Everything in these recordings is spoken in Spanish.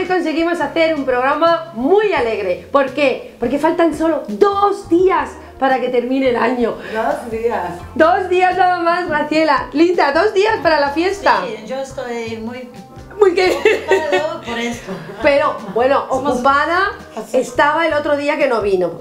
conseguimos hacer un programa muy alegre. ¿Por qué? Porque faltan solo 2 días para que termine el año. 2 días. 2 días nada más, Graciela. Linda, 2 días para la fiesta. Sí, yo estoy muy ¿Qué? ocupado por esto. Pero, bueno, ocupada estaba el otro día que no vino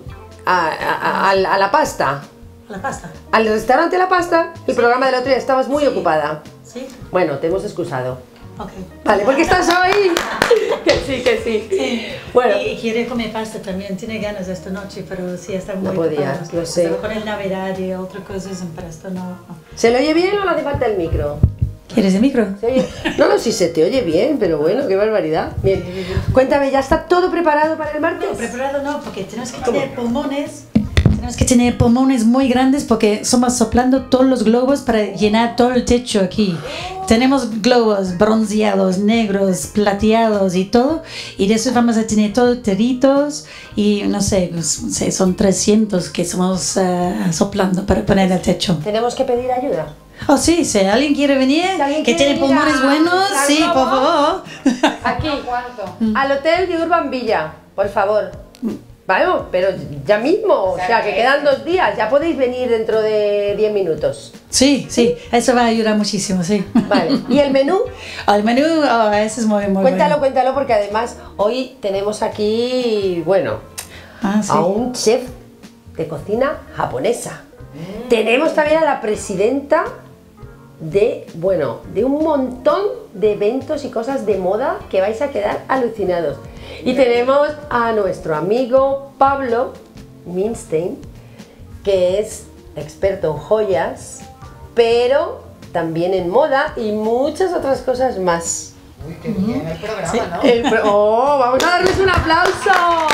a la pasta. La pasta. Al restaurante La Pasta, el programa del otro día, estabas muy ocupada. Sí. Bueno, te hemos excusado. Ok. Vale, porque estás hoy. Que sí. Bueno. Y quiere comer pasta también, tiene ganas esta noche, pero sí está muy No podía, ocupado. lo sé. Estaba con el Navidad y otras cosas, pero esto no. ¿Se le oye bien o le hace falta el micro? ¿Quieres el micro? ¿Se oye? No, sí se te oye bien, pero bueno, qué barbaridad. Bien. Cuéntame, ¿ya está todo preparado para el martes? No, preparado no, porque tenemos que tener pulmones. Tenemos que tener pulmones muy grandes porque estamos soplando todos los globos para llenar todo el techo aquí. Tenemos globos bronceados, negros, plateados y todo. Y de eso vamos a tener todos teritos y no sé, son 300 que estamos soplando para poner el techo. Tenemos que pedir ayuda. Oh sí, si alguien quiere venir, ¿Alguien que quiere tiene pulmones buenos, sí, por favor. Aquí, al hotel de Urban Villa, por favor. Vale, pero ya mismo, o sea que quedan 2 días, ya podéis venir dentro de 10 minutos. Sí, eso va a ayudar muchísimo, sí. Vale, ¿y el menú? El menú, ese es muy Cuéntalo, bueno. porque además hoy tenemos aquí, bueno, Sí. a un chef de cocina japonesa. Tenemos también a la presidenta de un montón de eventos y cosas de moda que vais a quedar alucinados. Y tenemos a nuestro amigo Pablo Minstein, que es experto en joyas, pero también en moda y muchas otras cosas más. Uy, qué bien el programa, Sí. ¿no? Vamos a darles un aplauso.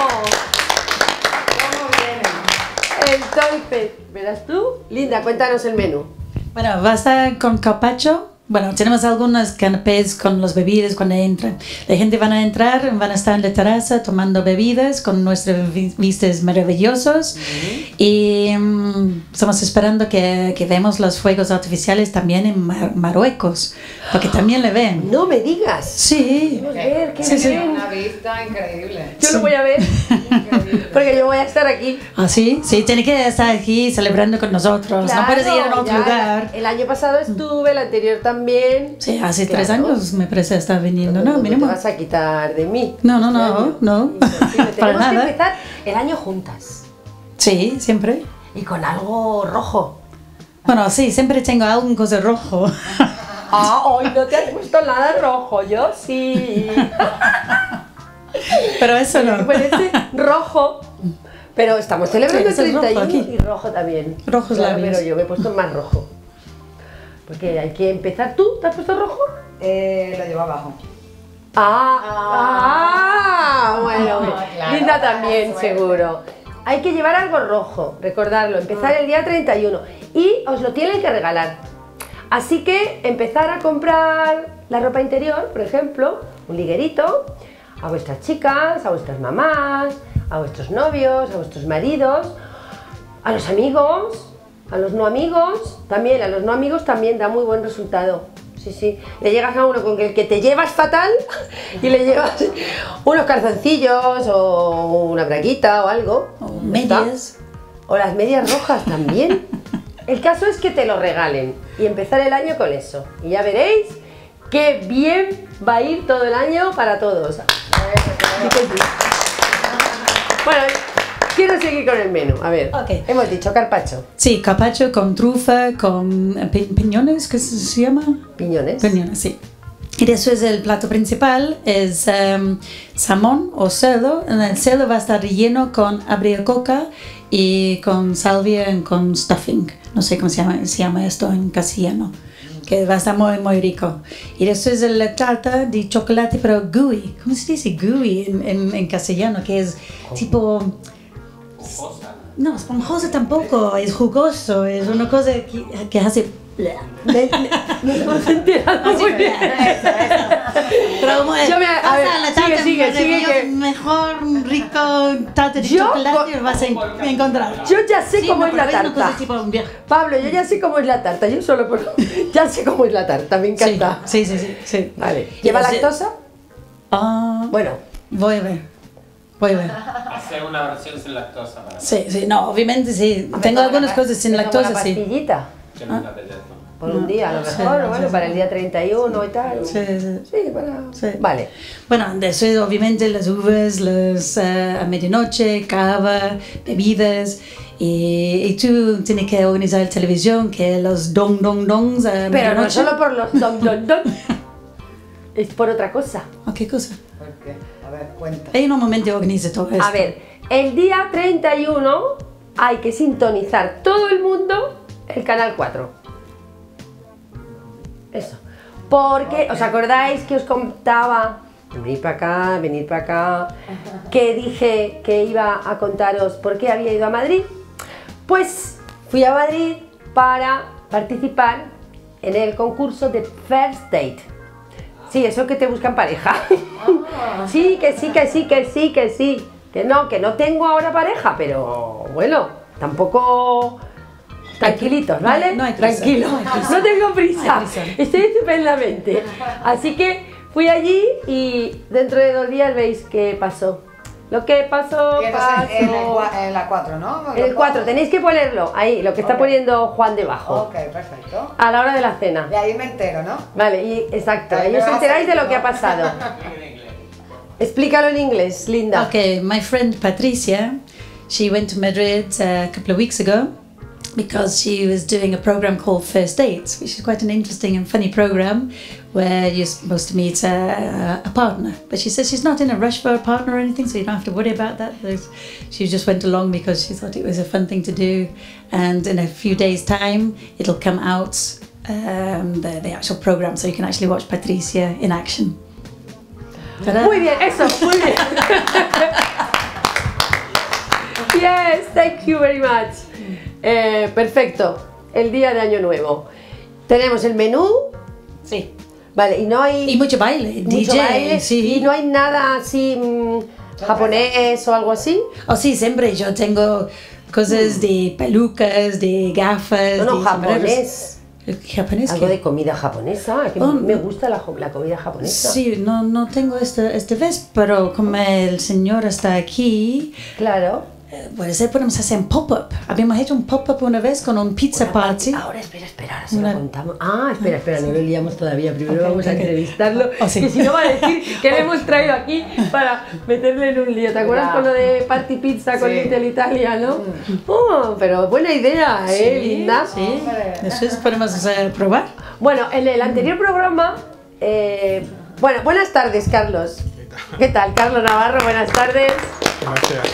¿Cómo vienen? Entonces, verás tú, Linda, cuéntanos el menú. Bueno, va a estar con carpaccio. Bueno, tenemos algunos canapés con los bebidas cuando entran. La gente van a entrar, van a estar en la terraza tomando bebidas con nuestros vistas maravillosos. Y estamos esperando que vemos los fuegos artificiales también en Marruecos, porque también le ven. No me digas. Sí. Queremos ver, qué Sí, sí. bien. Una vista increíble. Yo lo voy a ver, Increíble. porque yo voy a estar aquí. ¿Ah, sí? Sí, tiene que estar aquí celebrando con nosotros. No puedes ir a otro ya lugar. El año pasado estuve, el anterior también. Sí, hace 3 Claro. años me parece estar viniendo, ¿no? No te Mínimo. vas a quitar de mí. No, este año. no. Imposible. Para Tenemos que nada. empezar el año juntas. Sí, siempre. Y con algo rojo. Bueno, sí, siempre tengo algún cosa rojo. Hoy no te has puesto nada rojo, yo sí. Pero eso no. Pues este rojo. Pero estamos celebrando el Sí, ese es rojo 31 aquí. y rojo también. Rojos Claro, labios. pero yo me he puesto más rojo. Porque hay que empezar. ¿Tú te has puesto rojo? Lo llevo abajo. Bueno, claro, Linda también, suerte. seguro. Hay que llevar algo rojo, recordarlo, empezar el día 31 y os lo tienen que regalar. Así que empezar a comprar la ropa interior, por ejemplo, un liguerito, a vuestras chicas, a vuestras mamás, a vuestros novios, a vuestros maridos, a los amigos, a los no amigos, también a los no amigos también da muy buen resultado. Sí, le llegas a uno con el que te llevas fatal y le llevas unos calzoncillos o una braguita o algo. O ¿Ya medias. está? O las medias rojas también. El caso es que te lo regalen y empezar el año con eso. Y ya veréis qué bien va a ir todo el año para todos. Sí que sí. Bueno, quiero seguir con el menú. A ver, Ok. hemos dicho carpaccio, Sí, carpaccio con trufa, con piñones, ¿qué se llama? piñones. Piñones, sí. Y después el plato principal es salmón o cerdo. El cerdo va a estar relleno con abricoca y con salvia y con stuffing. No sé cómo se llama esto en castellano. Que va a estar muy, muy rico. Y después la tarta de chocolate, pero gooey. ¿Cómo se dice gooey en castellano? Que es tipo... No, esponjoso tampoco, es jugoso, es una cosa que hace... Nos hemos enterado muy bien. Pero como Yo me- a ver, la tarta sigue, maravillosa, que- mejor, rico tarta de Yo chocolate vas a encontrar. Yo ya sé Sí, cómo no, es la pero una cosa tarta. tipo un viaje. Pablo, yo ya sé cómo es la tarta. Yo solo por... Ya sé cómo es la tarta, me encanta. Sí. Vale. ¿Lleva Y así- lactosa? Ah, Bueno, Voy a ver. Voy a ver. Hacer una versión sin lactosa para Sí, sí, no, obviamente sí. Tengo algunas cosas sin me tomo lactosa, la sí. pastillita que nunca te lleno. por un día, a lo Sí, mejor, no, bueno, sí, para sí. el día 31 y tal. Sí, sí. Sí, para... Sí. Vale. Bueno, de eso obviamente las uvas, a medianoche, cava, bebidas. Y tú tienes que organizar televisión, que los dongs a Pero no medianoche. solo por los don. Es por otra cosa. ¿O qué cosa? ¿Por qué? A ver, cuenta. Ella normalmente organiza todo esto. A ver, el día 31 hay que sintonizar todo el mundo el canal 4. Eso. Porque, ¿os acordáis que os contaba, venir para acá, que dije que iba a contaros por qué había ido a Madrid? Pues fui a Madrid para participar en el concurso de First Date. Sí, eso que te buscan pareja. Sí, que sí, que sí, que sí, que sí. Que no tengo ahora pareja, pero bueno, tampoco... Tranquilitos, ¿vale? No hay prisa, Tranquilo, no hay prisa. no tengo prisa. No hay prisa. Estoy estupendamente. Así que fui allí y dentro de 2 días veis qué pasó. Lo que pasó, Y entonces pasó. en la 4, ¿no? En el 4, tenéis que ponerlo ahí, lo que está Ok. poniendo Juan debajo. Ok, perfecto. A la hora de la cena. De ahí me entero, ¿no? Vale, y exacto, Ahí ahí me os vas a enteráis de decir, lo que ¿no? ha pasado. Explícalo en inglés, Linda. Okay, my friend Patricia, she went to Madrid a couple of weeks ago because she was doing a program called First Dates, which is quite an interesting and funny program where you're supposed to meet a partner. But she says she's not in a rush for a partner or anything, so you don't have to worry about that. She just went along because she thought it was a fun thing to do, and in a few days' time it'll come out, the actual program, so you can actually watch Patricia in action. Ta-da. Muy bien, eso, muy bien. Yes, thank you very much. Perfecto, el día de Año Nuevo. Tenemos el menú, Sí. vale, y no hay Y mucho baile, mucho DJ, baile, sí. y no hay nada así japonés o algo así. Oh, sí, siempre yo tengo cosas de pelucas, de gafas, No, de sombreros. japonés. ¿Japonés Algo qué? de comida japonesa, que Oh, me no. gusta la comida japonesa. Sí, no tengo esta vez, pero como el señor está aquí, Claro. puede ser podemos hacer un pop-up. Habíamos hecho un pop-up una vez con un pizza party. Ahora, espera, ahora se Una- lo contamos. Ah, espera, no lo liamos todavía. Primero Ok, vamos a ok. entrevistarlo. Oh, sí. Que si no va a decir que le hemos traído aquí para meterle en un lío. ¿Te acuerdas Ya. con lo de Party Pizza con Sí. Little Italia, no? Oh, pero buena idea, ¿eh, Linda? Sí, Hombre. después podemos probar. Bueno, en el anterior programa... bueno, buenas tardes, Carlos. ¿Qué tal, Carlos Navarro? Buenas tardes. Gracias.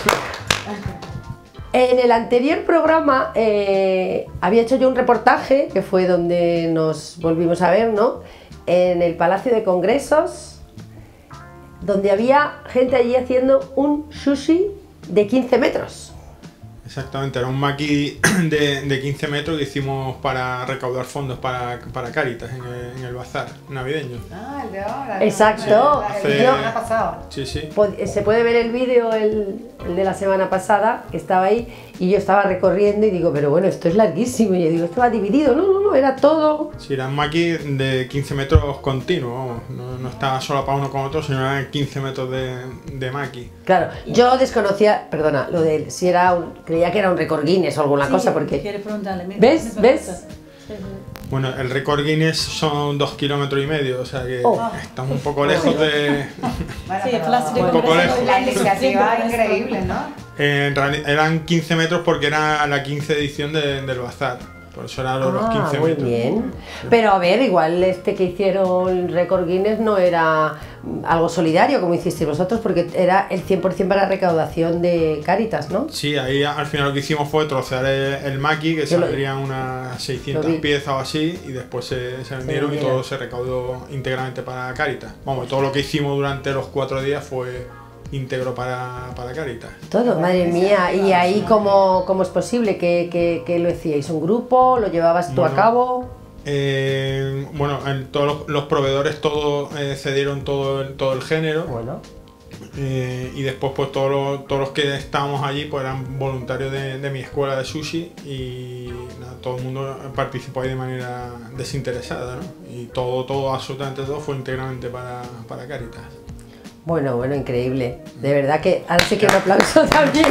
En el anterior programa había hecho yo un reportaje, que fue donde nos volvimos a ver, ¿no? En el Palacio de Congresos, donde había gente allí haciendo un sushi de 15 metros. Exactamente, era un maqui de 15 metros que hicimos para recaudar fondos para Cáritas en el bazar navideño. Ah, el de ahora. Exacto. El de la Yo- semana pasada. Sí, sí. Se puede ver el vídeo, el de la semana pasada, que estaba ahí, y yo estaba recorriendo y digo, pero bueno, esto es larguísimo. Y yo digo, esto va dividido. No, era todo. Sí, era un maqui de 15 metros continuo, vamos. No estaba solo para uno con otro, sino eran 15 metros de maqui. Claro, yo desconocía, perdona, lo de si era creía que era un récord Guinness o alguna cosa, porque... Quiere preguntarle. mira, ¿Ves? me pregunta. ¿Ves? Bueno, el récord Guinness son 2,5 kilómetros, o sea que Oh. estamos un poco lejos de... Bueno, Sí, pero Plástico de Un poco Congreso, lejos. la siempre iniciativa con esto. increíble, ¿no? En realidad eran 15 metros porque era la 15 edición del bazar. Por eso eran los 15 muy metros. bien. Pero a ver, igual este que hicieron el récord Guinness no era algo solidario como hicisteis vosotros, porque era el 100% para recaudación de Cáritas, ¿no? Sí, ahí al final lo que hicimos fue trocear el maqui, que Yo lo- saldrían unas 600 lo vi. piezas o así, y después se vendieron y vendieron. todo se recaudó íntegramente para Cáritas. Vamos, todo lo que hicimos durante los 4 días fue íntegro para Cáritas. Todo, madre mía. ¿Y ahí cómo es posible que lo hacíais? ¿Un grupo? ¿Lo llevabas tú a Bueno, cabo? Bueno, todos los proveedores todos cedieron todo el género. Bueno, Y después pues todos los que estábamos allí pues eran voluntarios de mi escuela de sushi y nada, todo el mundo participó ahí de manera desinteresada, ¿no? Y todo, absolutamente todo fue íntegramente para Cáritas. Bueno, increíble. De verdad que ahora sí que un aplauso también.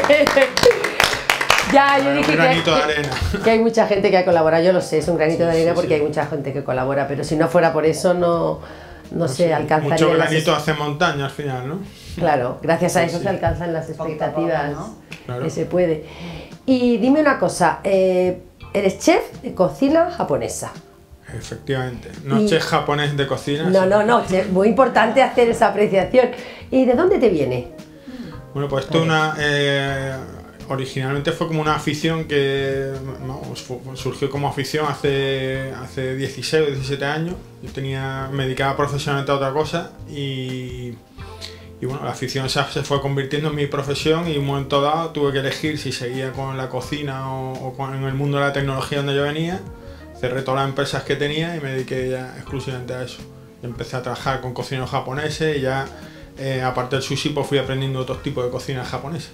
Ya, yo dije un granito de arena. que hay mucha gente que ha colaborado, yo lo sé, es un granito de arena porque hay mucha gente que colabora, pero si no fuera por eso no se alcanzaría. Mucho granito hace montaña al final, ¿no? Claro, gracias a eso se alcanzan las expectativas que se puede. Y dime una cosa, eres chef de cocina japonesa. Efectivamente, no chef japonés de cocina. No, chef, muy importante hacer esa apreciación. ¿Y de dónde te viene? Bueno, pues esto originalmente fue como una afición que surgió como afición hace 16 o 17 años. Yo me dedicaba profesionalmente a otra cosa y bueno, la afición esa se fue convirtiendo en mi profesión y en un momento dado tuve que elegir si seguía con la cocina o en el mundo de la tecnología donde yo venía. Cerré todas las empresas que tenía y me dediqué ya exclusivamente a eso. Y empecé a trabajar con cocineros japoneses y ya, aparte del sushi, pues fui aprendiendo otros tipos de cocina japonesa.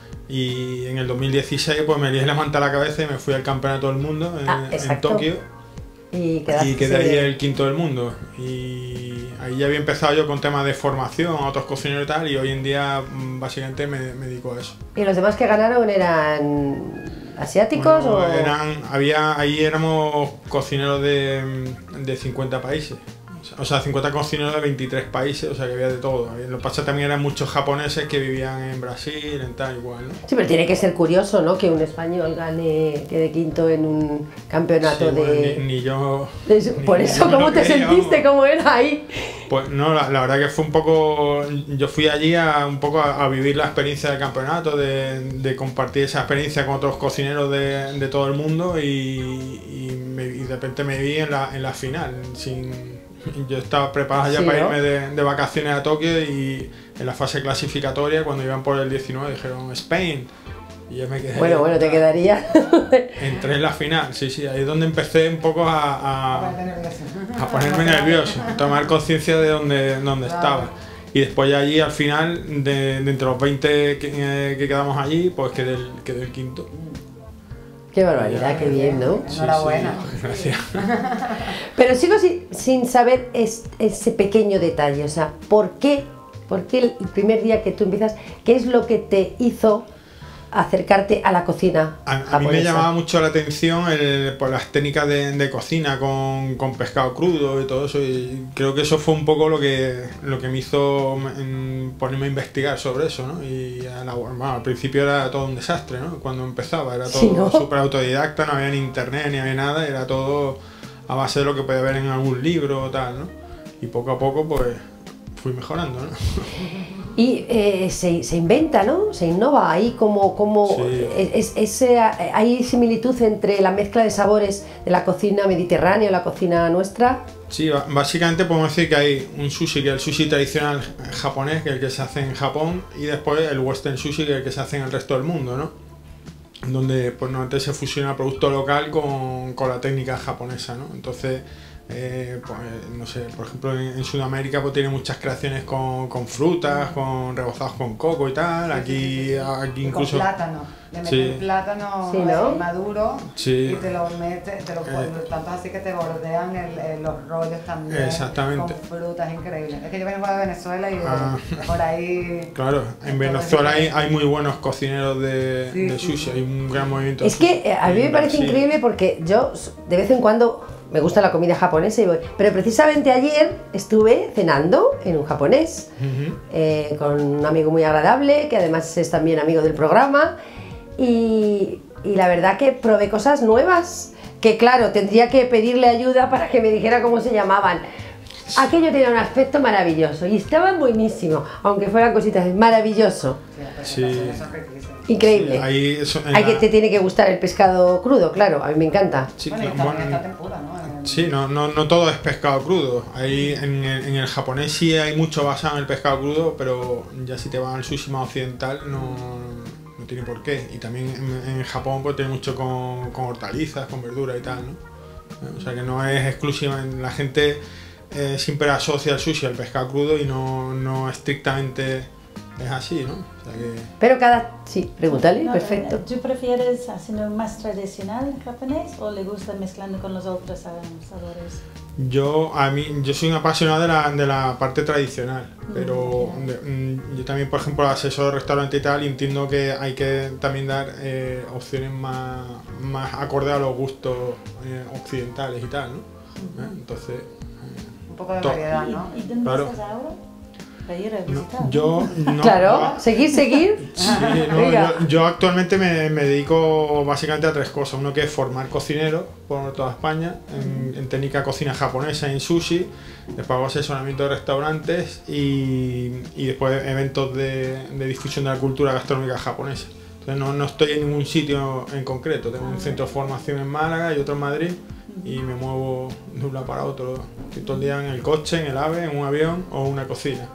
Y en el 2016 pues me lié la manta a la cabeza y me fui al campeonato del mundo en Tokio. Y quedé ahí el quinto del mundo. Y ahí ya había empezado yo con temas de formación a otros cocineros y tal, y hoy en día básicamente me dedico a eso. ¿Y los demás que ganaron eran asiáticos o...? Ahí éramos cocineros de 50 países. O sea, 50 cocineros de 23 países, o sea que había de todo. Lo que pasa también eran muchos japoneses que vivían en Brasil, en tal igual, ¿no? Sí, pero tiene que ser curioso, ¿no? Que un español quede quinto en un campeonato de... Ni yo... Por eso, ¿cómo te sentiste? ¿Cómo era ahí? Pues no, la verdad que fue un poco... Yo fui allí un poco a vivir la experiencia del campeonato, de compartir esa experiencia con otros cocineros de todo el mundo y de repente me vi en la final, Yo estaba preparado ya para irme de vacaciones a Tokio y en la fase clasificatoria, cuando iban por el 19, dijeron Spain. Y yo me quedé. Bueno, te quedaría. Entré en la final, sí, ahí es donde empecé un poco a ponerme nervioso, a tomar conciencia de dónde estaba. Y después ya allí al final, de entre los 20 que quedamos allí, pues quedé el quinto. Qué barbaridad, qué bien, ¿no? Enhorabuena. Sí, gracias. Pero sigo sin saber ese pequeño detalle, o sea, ¿por qué el primer día que tú empiezas, qué es lo que te hizo acercarte a la cocina japonesa? A mí me llamaba mucho la atención por las técnicas de cocina con pescado crudo y todo eso, y creo que eso fue un poco lo que me hizo ponerme a investigar sobre eso, ¿no? Y al principio era todo un desastre, ¿no? Cuando empezaba era todo súper autodidacta, no había ni internet ni había nada, era todo a base de lo que podía ver en algún libro o tal, ¿no? Y poco a poco pues fui mejorando, ¿no? Y se inventa, ¿no? Se innova ahí hay similitud entre la mezcla de sabores de la cocina mediterránea y la cocina nuestra. Sí, básicamente podemos decir que hay un sushi, que es el sushi tradicional japonés, que es el que se hace en Japón, y después el western sushi, que es el que se hace en el resto del mundo, ¿no? Donde pues normalmente se fusiona el producto local con la técnica japonesa, ¿no? Entonces, pues, no sé, por ejemplo en Sudamérica pues tiene muchas creaciones con frutas, con rebozados con coco y tal, aquí incluso... Con plátano, le metes plátano maduro y te lo metes, pones tanto así que te bordean los rollos también. Exactamente. Con frutas, increíbles. Es que yo vengo de Venezuela y por ahí... Claro, en Venezuela hay muy buenos cocineros de sushi, hay un gran movimiento de sushi. Es que a mí me parece increíble porque yo de vez en cuando me gusta la comida japonesa y voy, pero precisamente ayer estuve cenando en un japonés con un amigo muy agradable que además es también amigo del programa y la verdad que probé cosas nuevas que claro, tendría que pedirle ayuda para que me dijera cómo se llamaban. Aquello tenía un aspecto maravilloso y estaba buenísimo, aunque fueran cositas, maravilloso. Increíble. Te tiene que gustar el pescado crudo, claro, a mí me encanta. Sí, sí, no todo es pescado crudo. En el japonés sí hay mucho basado en el pescado crudo, pero ya si te vas al sushi más occidental no tiene por qué. Y también en Japón pues tiene mucho con hortalizas, con verduras y tal, ¿no? O sea que no es exclusiva. La gente siempre asocia el sushi al pescado crudo y no estrictamente es así, ¿no? O sea que... Pero sí, pregúntale, no, perfecto. ¿Tú prefieres haciendo más tradicional japonés o le gusta mezclando con los otros sabores? Yo soy un apasionado de la parte tradicional, pero yo también, por ejemplo, asesor de restaurante y tal, y entiendo que hay que también dar opciones más acorde a los gustos occidentales y tal, ¿no? Entonces... un poco de variedad, ¿no? ¿Y dónde estás ahora? Para ir a visitar. Claro, seguir. Sí, no, yo actualmente me dedico básicamente a tres cosas. Uno que es formar cocineros por toda España, en técnica cocina japonesa y en sushi. Después hago asesoramiento de restaurantes y después eventos de difusión de la cultura gastronómica japonesa. Entonces no estoy en ningún sitio en concreto. Tengo un centro de formación en Málaga y otro en Madrid. Y me muevo de un lado para otro. Estoy todo el día en el coche, en el AVE, en un avión o en una cocina.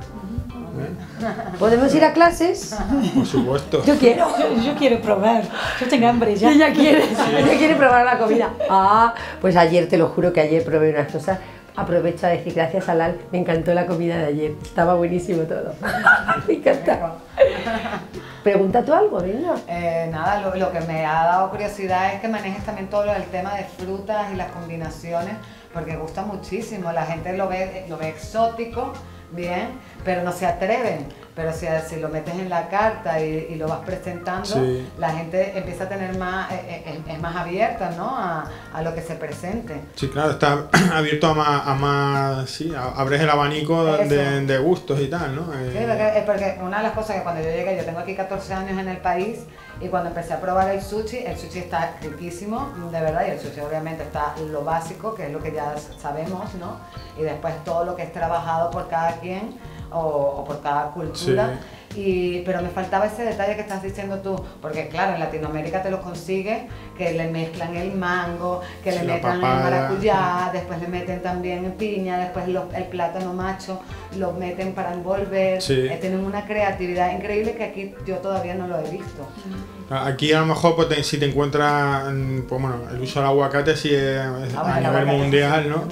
¿Podemos ir a clases? Por supuesto. Yo quiero. Yo quiero probar. Yo tengo hambre ya. Ella quiere probar la comida. Pues ayer, te lo juro que ayer probé unas cosas. Aprovecho a decir gracias a Lal, me encantó la comida de ayer. Estaba buenísimo todo. Me encanta. Pregunta tú algo, venga. Nada, lo que me ha dado curiosidad es que manejes también todo el tema de frutas y las combinaciones, porque gusta muchísimo. La gente lo ve exótico, bien, pero no se atreven. Pero si lo metes en la carta y lo vas presentando, sí, la gente empieza a tener es más abierta, ¿no? a lo que se presente. Sí, claro, está abierto a más, sí, abres el abanico de gustos y tal, ¿no? Sí, porque una de las cosas que cuando yo llegué, yo tengo aquí 14 años en el país, y cuando empecé a probar el sushi está riquísimo, de verdad, y el sushi obviamente está lo básico, que es lo que ya sabemos, ¿no? Y después todo lo que es trabajado por cada quien, o por cada cultura, sí. Pero me faltaba ese detalle que estás diciendo tú, porque claro, en Latinoamérica te lo consigues, que le mezclan el mango, que le metan el maracuyá, después le meten también piña, después el plátano macho, lo meten para envolver, sí. Tienen una creatividad increíble que aquí yo todavía no lo he visto. Aquí a lo mejor pues, si te encuentras, pues bueno, el uso del aguacate sí es a nivel mundial, ¿no?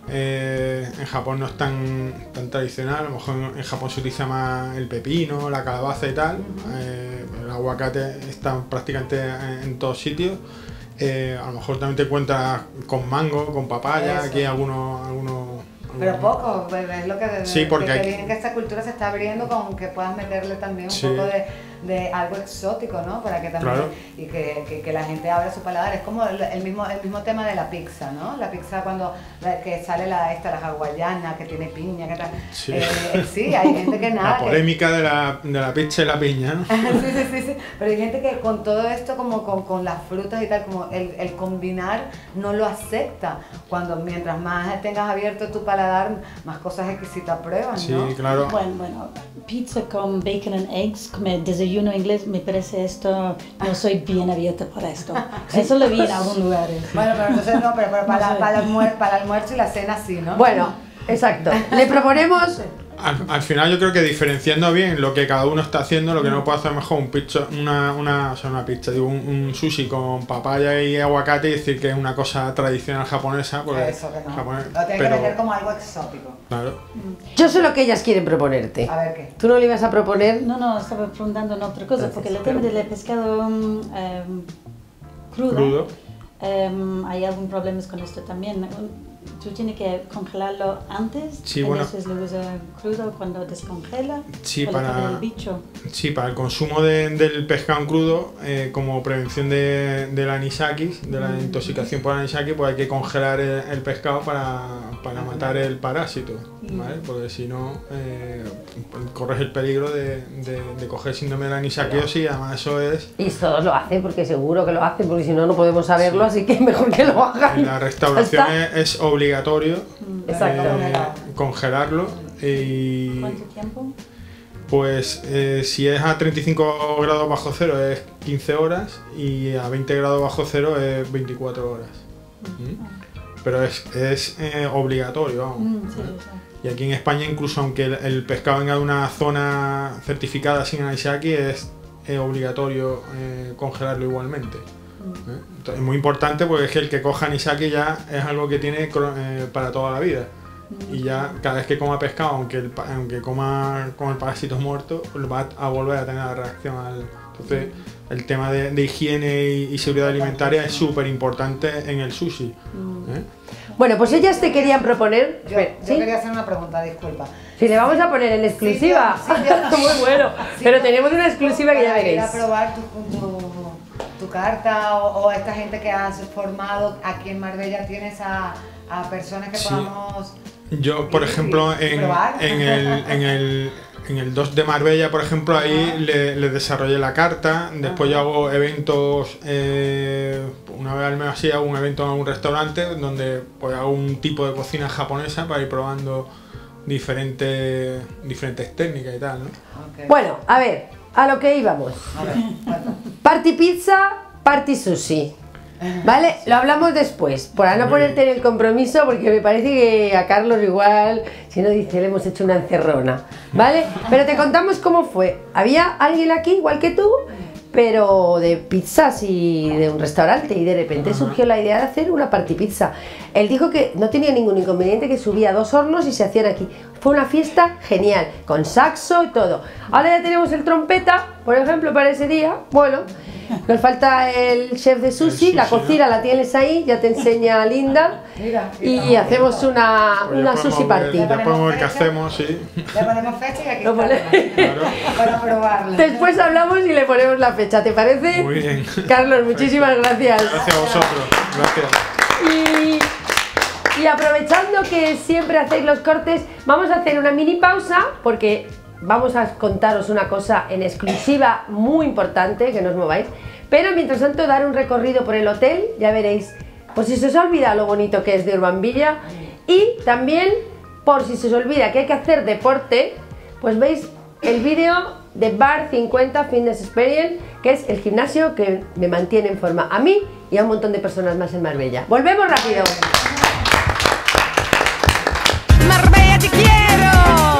En Japón no es tan tradicional, a lo mejor en Japón se utiliza más el pepino, la calabaza y tal. El aguacate está prácticamente en todos sitios. A lo mejor también te encuentras con mango, con papaya, aquí algunos pero poco, es lo que sí, porque que esta cultura se está abriendo con que puedas meterle también un poco de algo exótico, ¿no? Para que también, claro. Y que la gente abra su paladar. Es como el mismo tema de la pizza, ¿no? La pizza que sale la hawaiana, que tiene piña, que tal. Sí. Sí, hay gente que nada. La polémica de la pizza y la piña, ¿no? sí. Pero hay gente que con todo esto, como con las frutas y tal, como el combinar, no lo acepta. Mientras más tengas abierto tu paladar, más cosas exquisitas pruebas, ¿no? Sí, claro. Bueno, pizza con bacon and eggs, como desayuno inglés, me parece esto, no soy bien abierta para esto. Eso lo vi en algunos lugares. Bueno, pero entonces no, pero para el almuerzo y la cena sí, ¿no? Bueno, exacto. Le proponemos... Al final yo creo que diferenciando bien lo que cada uno está haciendo, lo que no puede hacer mejor un sushi con papaya y aguacate y decir que es una cosa tradicional japonesa. Pues, eso que no. Lo tienes que vender como algo exótico. Claro. Yo sé lo que ellas quieren proponerte. A ver qué. ¿Tú no le ibas a proponer? No, estaba preguntando en otra cosa, porque el tema del pescado crudo. Hay algún problema con esto también. ¿Tú tienes que congelarlo antes? Sí, bueno. ¿Entonces lo usas crudo cuando descongela? Sí, para el bicho. Sí, para el consumo del pescado crudo, como prevención de la anisakis, de la intoxicación por anisakis, pues hay que congelar el pescado para matar el parásito, ¿vale? Porque si no, corres el peligro de coger síndrome de la anisaquiosis, y además eso es... Y todos lo hacen, porque seguro que lo hacen, porque si no, no podemos saberlo, así que mejor que lo hagan. En la restauración es obligatorio congelarlo. ¿Cuánto tiempo? Pues si es a 35 grados bajo cero es 15 horas y a 20 grados bajo cero es 24 horas. Pero es obligatorio, vamos. Sí. Y aquí en España, incluso aunque el pescado venga de una zona certificada sin anisaki, es obligatorio congelarlo igualmente. Entonces, es muy importante porque es que el que coja anisaki ya es algo que tiene para toda la vida. y ya cada vez que coma pescado, aunque coma con el parásito muerto, pues va a volver a tener la reacción Entonces, el tema de higiene y seguridad alimentaria es súper importante en el sushi. ¿eh? Bueno, pues ellas te querían proponer... Yo quería hacer una pregunta, disculpa. Si le vamos a poner en exclusiva. Sí, yo- Muy bueno. Sí, Pero tenemos una exclusiva que ya para ir veréis. a probar tu carta o esta gente que has formado aquí en Marbella, tienes a personas que Sí. podamos... Yo, por ejemplo, probar. en el 2 de Marbella, por ejemplo, ahí le desarrollé la carta. Después yo hago eventos, una vez al mes así, hago un evento en un restaurante donde pues, hago un tipo de cocina japonesa para ir probando diferentes técnicas y tal, ¿no? Okay. Bueno, a ver, a lo que íbamos. A ver, cuenta. Party pizza, party sushi. ¿Vale? Lo hablamos después, para no Muy ponerte en el compromiso, porque me parece que a Carlos igual, si no dice, le hemos hecho una encerrona, ¿vale? Pero te contamos cómo fue. Había alguien aquí, igual que tú, pero de pizzas y de un restaurante, y de repente surgió la idea de hacer una party pizza. Él dijo que no tenía ningún inconveniente, que subía 2 hornos y se hacían aquí. Fue una fiesta genial, con saxo y todo. Ahora ya tenemos el trompeta, por ejemplo, para ese día. Bueno, nos falta el chef de sushi, la cocina la tienes ahí, ya te enseña Linda. Mira, Y hacemos una sushi party. Ya podemos ver qué hacemos, sí. Le ponemos fecha y aquí Lo pone- Claro. para probarla. Después hablamos y le ponemos la fecha, ¿te parece? Muy bien. Carlos, muchísimas gracias. Gracias a vosotros. Gracias. Y aprovechando que siempre hacéis los cortes, vamos a hacer una mini pausa porque vamos a contaros una cosa en exclusiva muy importante, que no os mováis. Pero mientras tanto dar un recorrido por el hotel, ya veréis, por si se os olvida lo bonito que es de Urban Villa. Y también, por si se os olvida que hay que hacer deporte, pues veis el vídeo de Bar 50 Fitness Experience, que es el gimnasio que me mantiene en forma a mí y a un montón de personas más en Marbella. ¡Volvemos rápido! Marbella te quiero.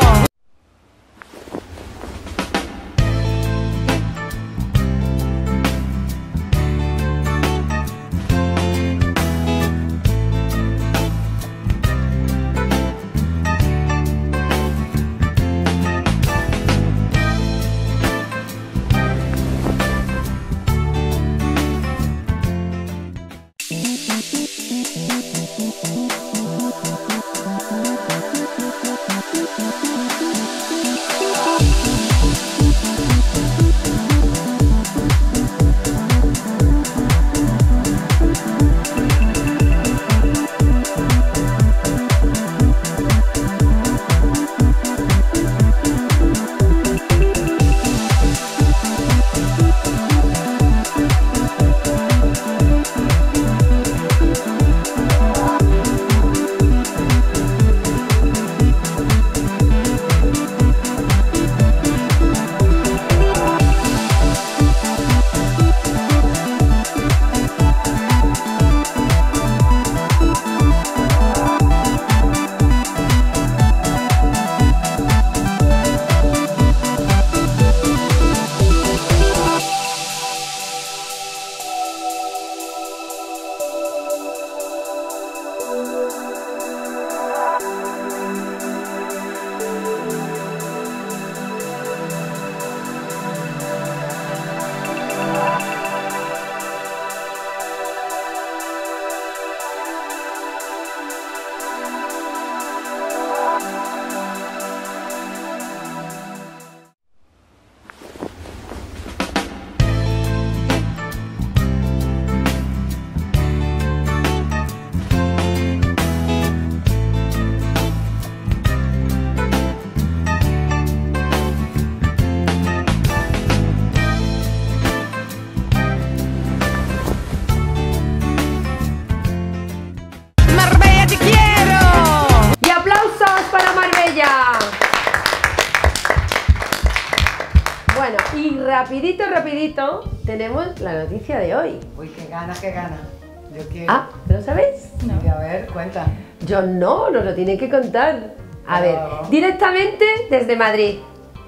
rapidito, tenemos la noticia de hoy. Uy, qué gana, qué gana. Yo quiero. Ah, ¿lo sabéis? Y a ver, cuenta. Yo no, nos lo tienen que contar. A ver, directamente desde Madrid.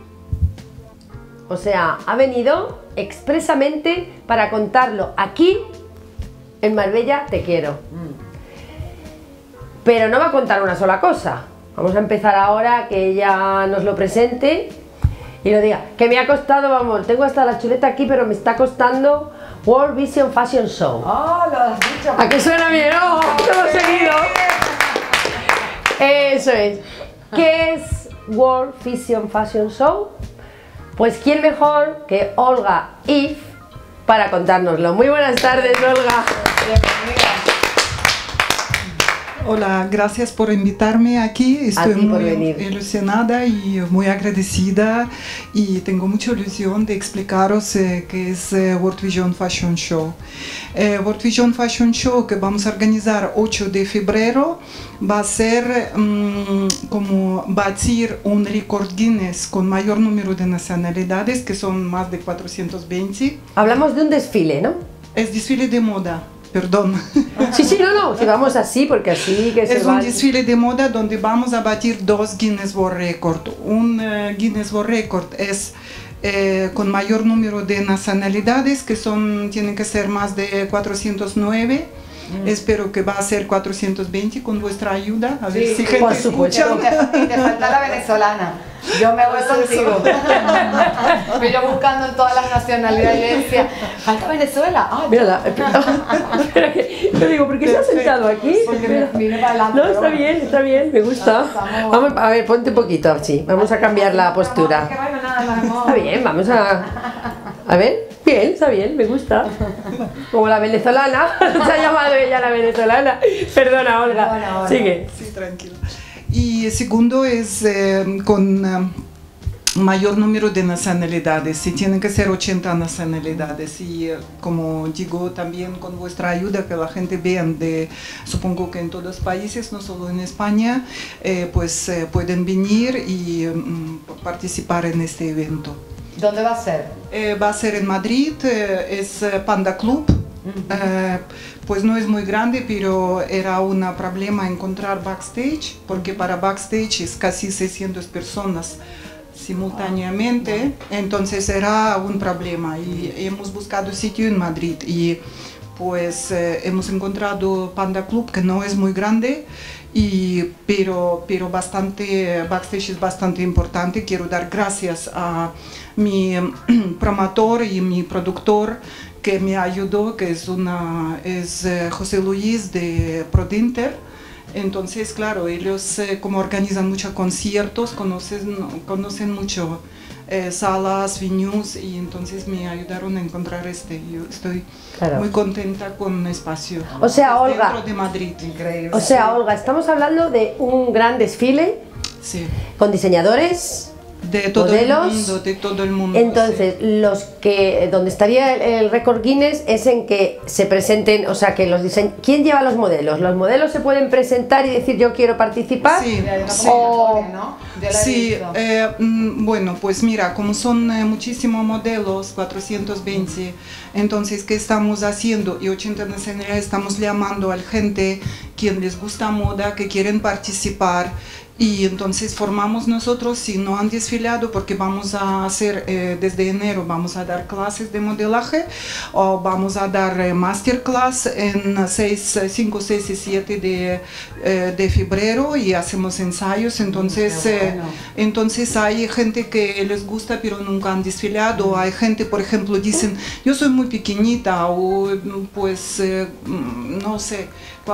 O sea, ha venido expresamente para contarlo aquí, en Marbella Te Quiero. Pero no va a contar una sola cosa. Vamos a empezar ahora, que ella nos lo presente y lo diga. Que me ha costado, vamos, tengo hasta la chuleta aquí, pero me está costando World Vision Fashion Show. ¡Oh, lo has dicho! ¿A qué suena bien? ¡Oh, lo hemos seguido! Eso es. ¿Qué es World Vision Fashion Show? Pues quién mejor que Olga If para contárnoslo. Muy buenas tardes, Olga. Hola, gracias por invitarme aquí. Estoy ti por muy venir. ilusionada y muy agradecida y tengo mucha ilusión de explicaros qué es World Vision Fashion Show. World Vision Fashion Show que vamos a organizar 8 de febrero va a ser como batir un récord Guinness con mayor número de nacionalidades, que son más de 420. Hablamos de un desfile, ¿no? Es desfile de moda. Perdón. Sí, no, si vamos así, porque así que se Es va... un desfile de moda donde vamos a batir 2 Guinness World Record. Un Guinness World Record es con mayor número de nacionalidades, que tienen que ser más de 409. Espero que va a ser 420 con vuestra ayuda. A ver si gente por supuesto. escucha. Y te falta la venezolana. Yo me voy contigo. Pero yo buscando en todas las nacionalidades, yo decía, falta Venezuela. Ah, Mírala. Espera que... Yo digo, ¿por qué se ha sentado aquí? porque me vine para adelante. No, pero está bien, me gusta. Estamos- Vamos, a ver, ponte un poquito así. Vamos a cambiar la postura. Que bueno, nada, nos hemos- Está bien, vamos a... A ver, bien, está bien, me gusta. Como la venezolana, se ha llamado ella la venezolana. Perdona, Olga, Bueno, sigue. Sí, tranquilo. Y segundo es con mayor número de nacionalidades. Si tienen que ser 80 nacionalidades. Y como digo, también con vuestra ayuda, que la gente vean, supongo que en todos los países, no solo en España, pues pueden venir y participar en este evento. ¿Dónde va a ser? Va a ser en Madrid, es Panda Club. Pues no es muy grande, pero era un problema encontrar backstage, porque para backstage es casi 600 personas simultáneamente, entonces era un problema y hemos buscado sitio en Madrid y pues hemos encontrado Panda Club, que no es muy grande, pero backstage es bastante importante. Quiero dar gracias a mi promotor y mi productor que me ayudó, que es José Luis de Prodinter. Entonces, claro, ellos como organizan muchos conciertos, conocen mucho salas, venues, y entonces me ayudaron a encontrar Yo estoy muy contenta con el espacio. O sea, Es Olga. dentro de Madrid. Increíble. O sea, Olga, estamos hablando de un gran desfile Sí. con diseñadores, De todo modelos. el mundo, de todo el mundo. Entonces, donde estaría el récord Guinness es en que se presenten, o sea, que los ¿quién lleva los modelos? ¿Los modelos se pueden presentar y decir yo quiero participar? Sí, Hay una sí. convocatoria, ¿no? Yo la he Sí, visto. bueno, pues mira, como son muchísimos modelos, 420, entonces, ¿qué estamos haciendo? Y 80 nacionalidades, estamos llamando a la gente quien les gusta moda, que quieren participar. Y entonces formamos nosotros, si no han desfilado, porque vamos a hacer desde enero, vamos a dar clases de modelaje, o vamos a dar masterclass en 5, 6 y 7 de febrero, y hacemos ensayos. Entonces, Qué bueno. entonces hay gente que les gusta pero nunca han desfilado. Hay gente, por ejemplo, dicen, yo soy muy pequeñita, o pues no sé,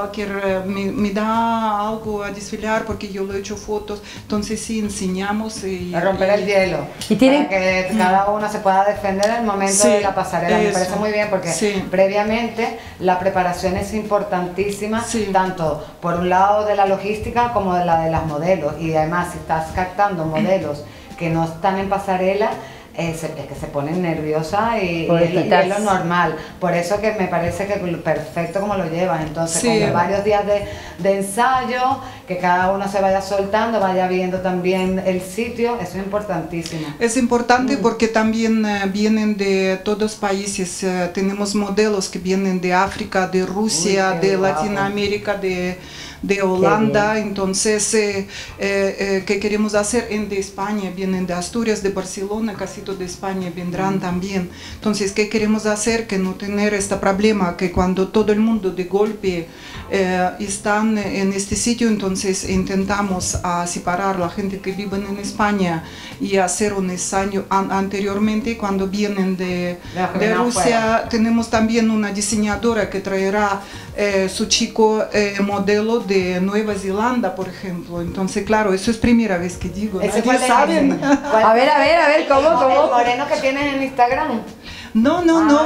me da algo a desfilar porque yo lo he hecho fotos. Entonces sí, enseñamos A romper el hielo. Y tienen- Para que cada uno se pueda defender en el momento Sí, de la pasarela. Me eso. parece muy bien porque Sí. previamente la preparación es importantísima, Sí. tanto por un lado de la logística como de la de las modelos. Y además, si estás captando modelos que no están en pasarela, es que se ponen nerviosas y Pobrecitas. es lo normal. Por eso que me parece que perfecto como lo llevas. Entonces, Sí. con varios días de ensayo, que cada uno se vaya soltando, vaya viendo también el sitio, eso es importantísimo. Es importante porque también vienen de todos los países. Tenemos modelos que vienen de África, de Rusia, Uy, qué de guapo. Latinoamérica, de Holanda. Entonces, ¿qué queremos hacer? De España, vienen de Asturias, de Barcelona, casi toda España vendrán también. Entonces, ¿qué queremos hacer? Que no tener este problema, que cuando todo el mundo de golpe están en este sitio, entonces entonces intentamos separar la gente que vive en España y hacer un ensayo anteriormente. Cuando vienen de Rusia, tenemos también una diseñadora que traerá su chico modelo de Nueva Zelanda, por ejemplo. Entonces, claro, eso es primera vez que digo. Nadie sabe. A ver, ¿cómo? ¿El moreno que tienes en Instagram? No.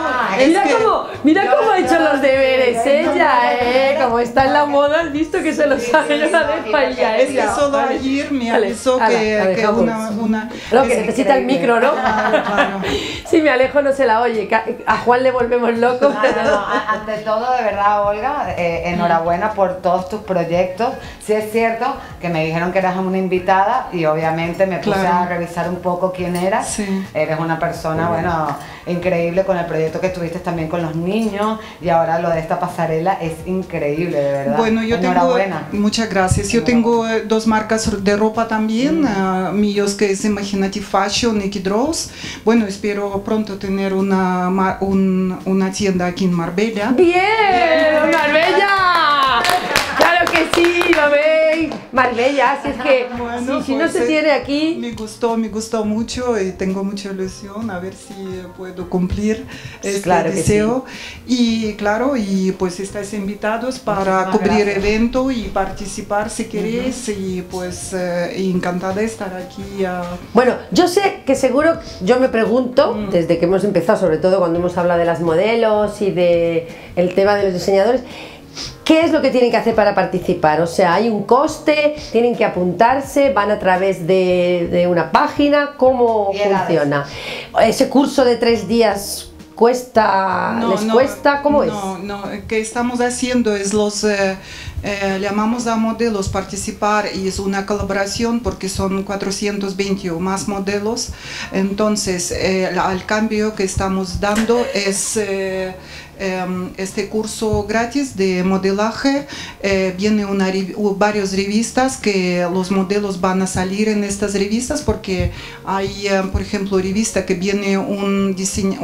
Mira cómo ha hecho los deberes ella, como está en la moda, has visto que se lo sabe, yo la dejo ahí a Es que ella. solo ayer me avisó que una... Lo que necesita el micro, ¿no? Claro. Si me alejo no se la oye, a Juan le volvemos loco. No, ante todo, de verdad, Olga, enhorabuena por todos tus proyectos. Sí es cierto que me dijeron que eras una invitada y obviamente me puse a revisar un poco quién eras. Sí. Eres una persona, bueno, increíble con el proyecto que tuviste también con los niños y ahora lo de esta pasarela es increíble, de verdad. Bueno, yo tengo, muchas gracias, yo tengo dos marcas de ropa también, míos, que es Imaginative Fashion y Kidros. Bueno, espero pronto tener una tienda aquí en Marbella. ¡Bien! ¡Marbella! ¡Claro que sí, mamey! Marbella, así es que Bueno, si no se tiene aquí... Me gustó mucho y tengo mucha ilusión a ver si puedo cumplir este deseo. Sí. Y claro, y pues estáis invitados para cubrir evento y participar si queréis y pues encantada de estar aquí. Bueno, yo sé que seguro, yo me pregunto, desde que hemos empezado, sobre todo cuando hemos hablado de las modelos y de el tema de los diseñadores, ¿qué es lo que tienen que hacer para participar? O sea, ¿hay un coste? ¿Tienen que apuntarse? ¿Van a través de una página? ¿Cómo funciona? ¿Ese curso de 3 días cuesta? ¿Cuesta? ¿Cómo es? No, que estamos haciendo es llamamos a modelos participar y es una colaboración porque son 420 o más modelos. Entonces, el cambio que estamos dando es... este curso gratis de modelaje, viene varias revistas que los modelos van a salir en estas revistas porque hay, por ejemplo, revista que viene un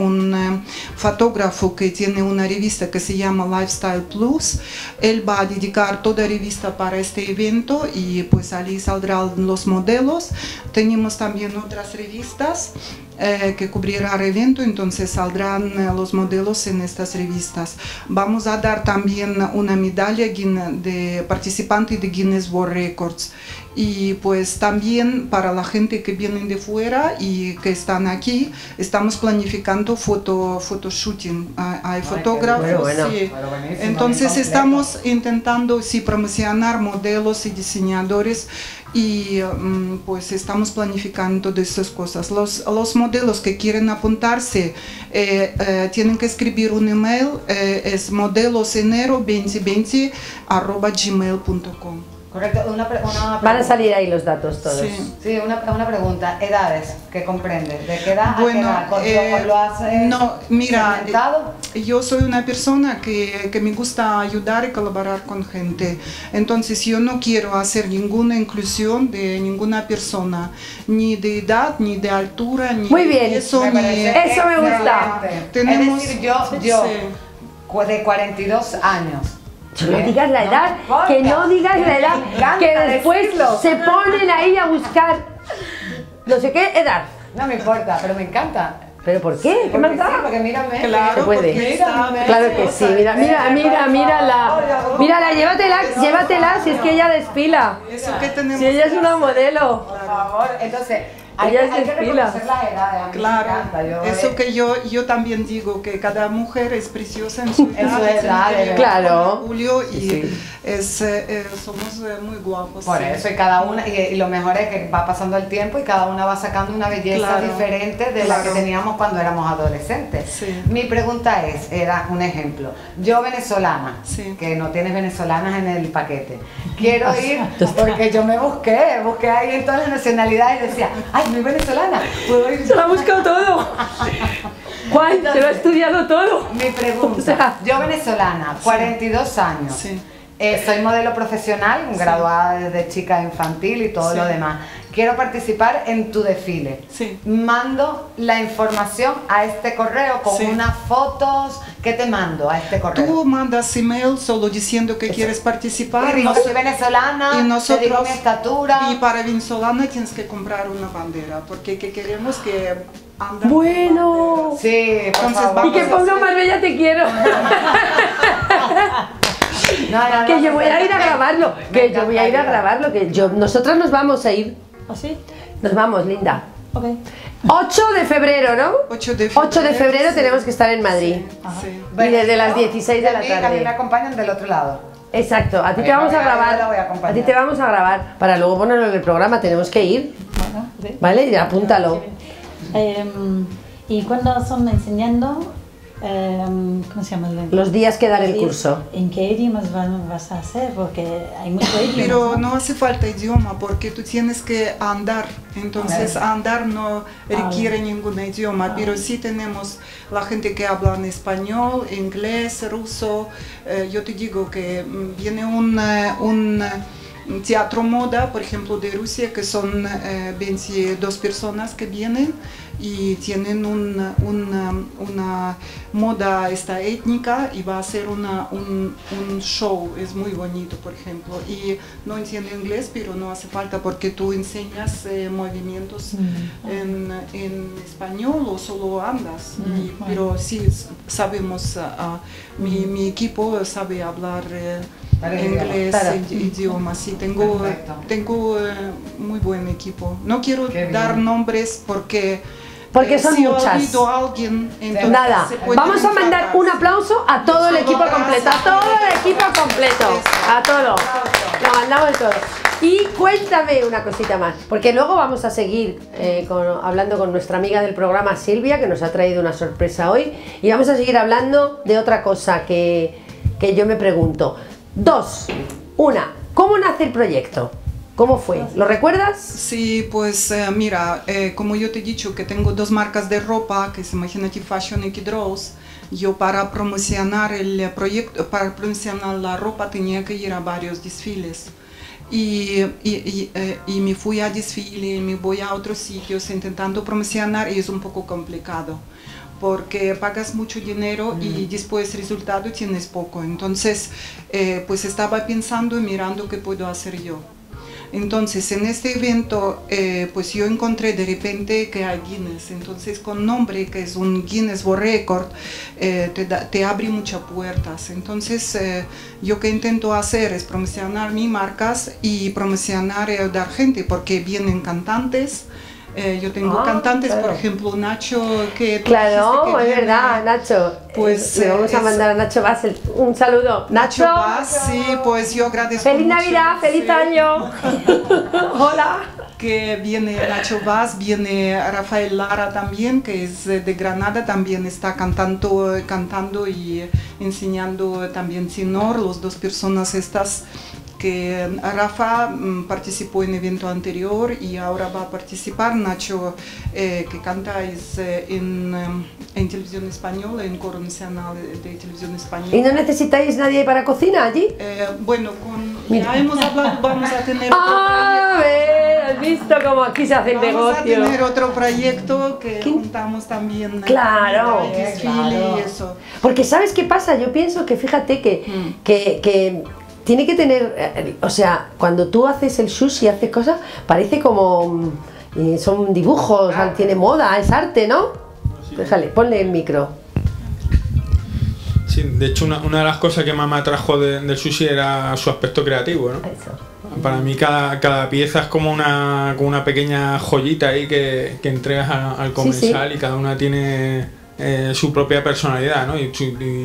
fotógrafo que tiene una revista que se llama Lifestyle Plus. Él va a dedicar toda revista para este evento y pues ahí saldrán los modelos. Tenemos también otras revistas que cubrirá el evento, entonces saldrán los modelos en estas revistas. Vamos a dar también una medalla de participante de Guinness World Records. Y pues también para la gente que viene de fuera y que están aquí, estamos planificando photoshooting. Hay fotógrafos, sí. Entonces estamos intentando promocionar modelos y diseñadores y pues estamos planificando todas estas cosas. Los modelos que quieren apuntarse tienen que escribir un email, es modelosenero2020@gmail.com. Correcto, una pregunta. Van a salir ahí los datos todos. Sí, una pregunta. ¿Edades? ¿Qué comprende? ¿De qué edad bueno, a qué edad? ¿Lo has mira, segmentado? Yo soy una persona que me gusta ayudar y colaborar con gente. Entonces yo no quiero hacer ninguna inclusión de ninguna persona, ni de edad, ni de altura, ni muy bien, eso. Eso me gusta. Tenemos, es decir, yo de 42 años. No digas la edad, que no digas la edad, que después se ponen ahí a buscar no sé qué edad. No me importa, pero me encanta. ¿Pero por qué? ¿Qué más da? Sí, porque mírame. Claro, se puede. Mírame. Claro que sí, mírala, llévatela, si es que ella desfila. Eso que tenemos. Si ella es una modelo. Por favor, entonces... Hay Ella que reconocer las edades, a mí claro, me encanta. Eso que yo también digo, que cada mujer es preciosa en su edad, claro. Julio, y somos muy guapos. Por eso, y cada una, y lo mejor es que va pasando el tiempo y cada una va sacando una belleza diferente de la que teníamos cuando éramos adolescentes. Sí. Mi pregunta era un ejemplo. Yo venezolana, que no tienes venezolanas en el paquete, quiero ir porque yo me busqué ahí en todas las nacionalidades y decía, ay, soy venezolana, puedo ir. Se lo ha buscado todo. Juan, se lo ha estudiado todo. Mi pregunta, yo venezolana, 42 años, soy modelo profesional, graduada desde chica infantil y todo lo demás. quiero participar en tu desfile. Sí. Mando la información a este correo con Sí. unas fotos. ¿Qué te mando a este correo? Tú mandas email solo diciendo que quieres participar. Y digo, soy venezolana, y te nosotros, digo mi estatura. Y para venezolana tienes que comprar una bandera, porque que queremos que andan Bueno. con Sí, por Entonces, favor. Y que ponga Marbella te quiero. No, Que yo voy a ir a me- grabarlo. me Que yo voy a ir a encantaría. grabarlo. Que yo, nosotras nos vamos a ir. ¿Ah, sí? Nos vamos, Linda. Ok. 8 de febrero, ¿no? 8 de 8 de febrero sí. tenemos que estar en Madrid. Sí. Y desde las yo, 16 de la a mí, que a mí tarde. me acompañan del otro lado. Exacto, a ti te Venga, vamos a venga, yo la voy a grabar. acompañar. A ti te vamos a grabar para luego ponerlo en el programa. Tenemos que ir, Bueno, sí. ¿vale? Ya apúntalo. Y cuando son enseñando, ¿cómo se llama? Los días que dan el curso. ¿En qué idiomas vas a hacer? Porque hay muchos idiomas. Pero no hace falta idioma porque tú tienes que andar, entonces andar no requiere ningún idioma, pero sí tenemos la gente que habla en español, inglés, ruso. Yo te digo que viene un teatro moda, por ejemplo, de Rusia, que son 22 personas que vienen y tienen una moda esta étnica y va a ser un show, es muy bonito, por ejemplo. Y no entiendo inglés, pero no hace falta porque tú enseñas movimientos en español o solo andas. Pero sí sabemos, mi equipo sabe hablar Varios inglés, idiomas. Claro. idiomas, sí, tengo muy buen equipo. No quiero Qué bien. dar nombres porque Son si muchas. olvido a alguien, entonces Nada, se puede vamos a mandar enfadar. un aplauso a todo el equipo completo, a todo el equipo completo, a todo. Lo mandamos todo. Y cuéntame una cosita más, porque luego vamos a seguir hablando con nuestra amiga del programa Silvia, que nos ha traído una sorpresa hoy, y vamos a seguir hablando de otra cosa que yo me pregunto. 2, 1, ¿cómo nace el proyecto? ¿Cómo fue? ¿Lo recuerdas? Sí, pues mira, como yo te he dicho que tengo 2 marcas de ropa, que es Imaginative Fashion y Kid Rose, yo para promocionar el proyecto, para promocionar la ropa tenía que ir a varios desfiles. Y me fui a desfile, me voy a otros sitios intentando promocionar y es un poco complicado porque pagas mucho dinero y después resultado tienes poco. Entonces, pues estaba pensando y mirando qué puedo hacer yo. Entonces, en este evento, pues yo encontré de repente que hay Guinness. Entonces, con nombre que es un Guinness World Record, te abre muchas puertas. Entonces, yo que intento hacer es promocionar mis marcas y promocionar y ayudar gente, porque vienen cantantes. Yo tengo cantantes, claro. por ejemplo, Nacho, que tú Claro, dijiste que es viene. verdad, Nacho. Pues, le vamos a es- mandar a Nacho Basel un saludo. Nacho Vaz, sí, pues yo agradezco ¡Feliz mucho, Navidad! ¡Feliz sí. año! ¡Hola! Que viene Nacho Vaz, viene Rafael Lara también, que es de Granada, también está cantando y enseñando también tenor, las 2 personas estas que Rafa participó en evento anterior y ahora va a participar. Nacho, que canta es en televisión española, en Coro Nacional de Televisión Española. ¿Y no necesitáis nadie para cocina allí? Bueno, ya hemos hablado, vamos a tener otro ¡A ver! ¿Has visto cómo aquí se hace el Vamos a negocio? tener otro proyecto que juntamos también. Claro. El desfile y eso. Porque ¿sabes qué pasa? Yo pienso que fíjate que tiene que tener, o sea, cuando tú haces el sushi, haces cosas, parece como, son dibujos, tiene moda, es arte, ¿no? Déjale, ponle el micro. Sí, de hecho una de las cosas que más me atrajo del sushi era su aspecto creativo, ¿no? Eso. Para mí cada pieza es como una pequeña joyita ahí que entregas al comensal y cada una tiene su propia personalidad, ¿no? Y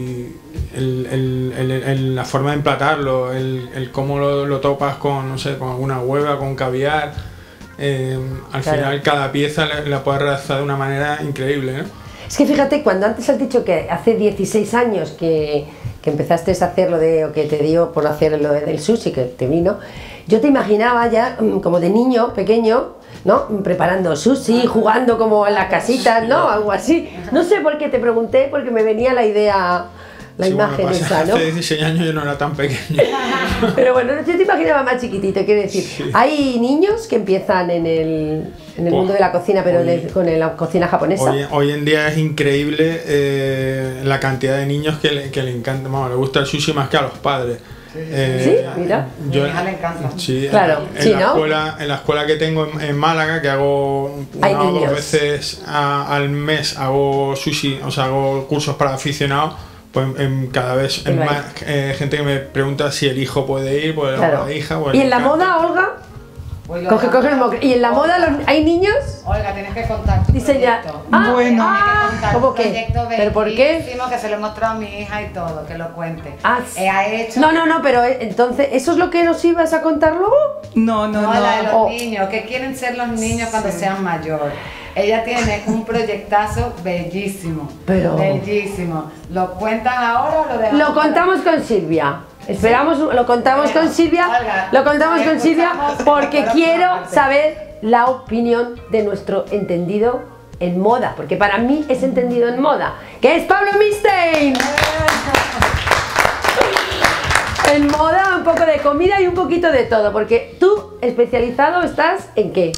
la forma de emplatarlo, el cómo lo topas con, no sé, con alguna hueva, con caviar. Al final cada pieza la puedes realizar de una manera increíble, ¿no? Es que fíjate, cuando antes has dicho que hace 16 años que empezaste a hacerlo o que te dio por hacer lo del sushi, que te vino, yo te imaginaba ya como de niño pequeño, ¿no? Preparando sushi, jugando como en las casitas, ¿no? Algo así. No sé por qué te pregunté, porque me venía la idea la Sí, bueno, imagen pasa esa, que ¿no? hace 16 años yo no era tan pequeño. Pero bueno, yo te imaginaba más chiquitito, quiero decir. Hay niños que empiezan en el mundo de la cocina, pero con la cocina japonesa. Hoy en día es increíble la cantidad de niños que le encanta, vamos, le gusta el sushi más que a los padres. Sí, mira. A mi hija le encanta. Sí, Claro, en sí, la ¿no? escuela, en la escuela que tengo en Málaga, que hago Hay una o dos niños. veces al mes, hago sushi, o sea, hago cursos para aficionados, pues cada vez Qué es guay. más gente que me pregunta si el hijo puede ir, pues Claro. la hija. Pues ¿Y le en la encanta. moda, Olga? Pues lo Coge dejamos. el moco. ¿Y en la moda hay niños? Olga, tienes que contar tu Diseñar. proyecto. Bueno. Tienes que contar ¿Cómo tu qué? proyecto ¿Pero por qué? bellísimo, que se lo he mostrado a mi hija y todo, que lo cuente. Ah, Ha hecho... No, pero entonces, ¿eso es lo que nos ibas a contar luego? No, No, la de los Oh. niños, que quieren ser los niños cuando sean mayores. Ella tiene un proyectazo bellísimo. Pero- Bellísimo. ¿Lo cuentan ahora o lo dejamos? Lo contamos con Silvia. Esperamos, lo contamos Bueno, con Silvia. Olga, Lo contamos con Silvia escuchamos porque la quiero parte. saber la opinión de nuestro entendido en moda, porque para mí es entendido en moda, que es Pablo Mistein. En moda, un poco de comida y un poquito de todo, porque tú especializado estás en qué.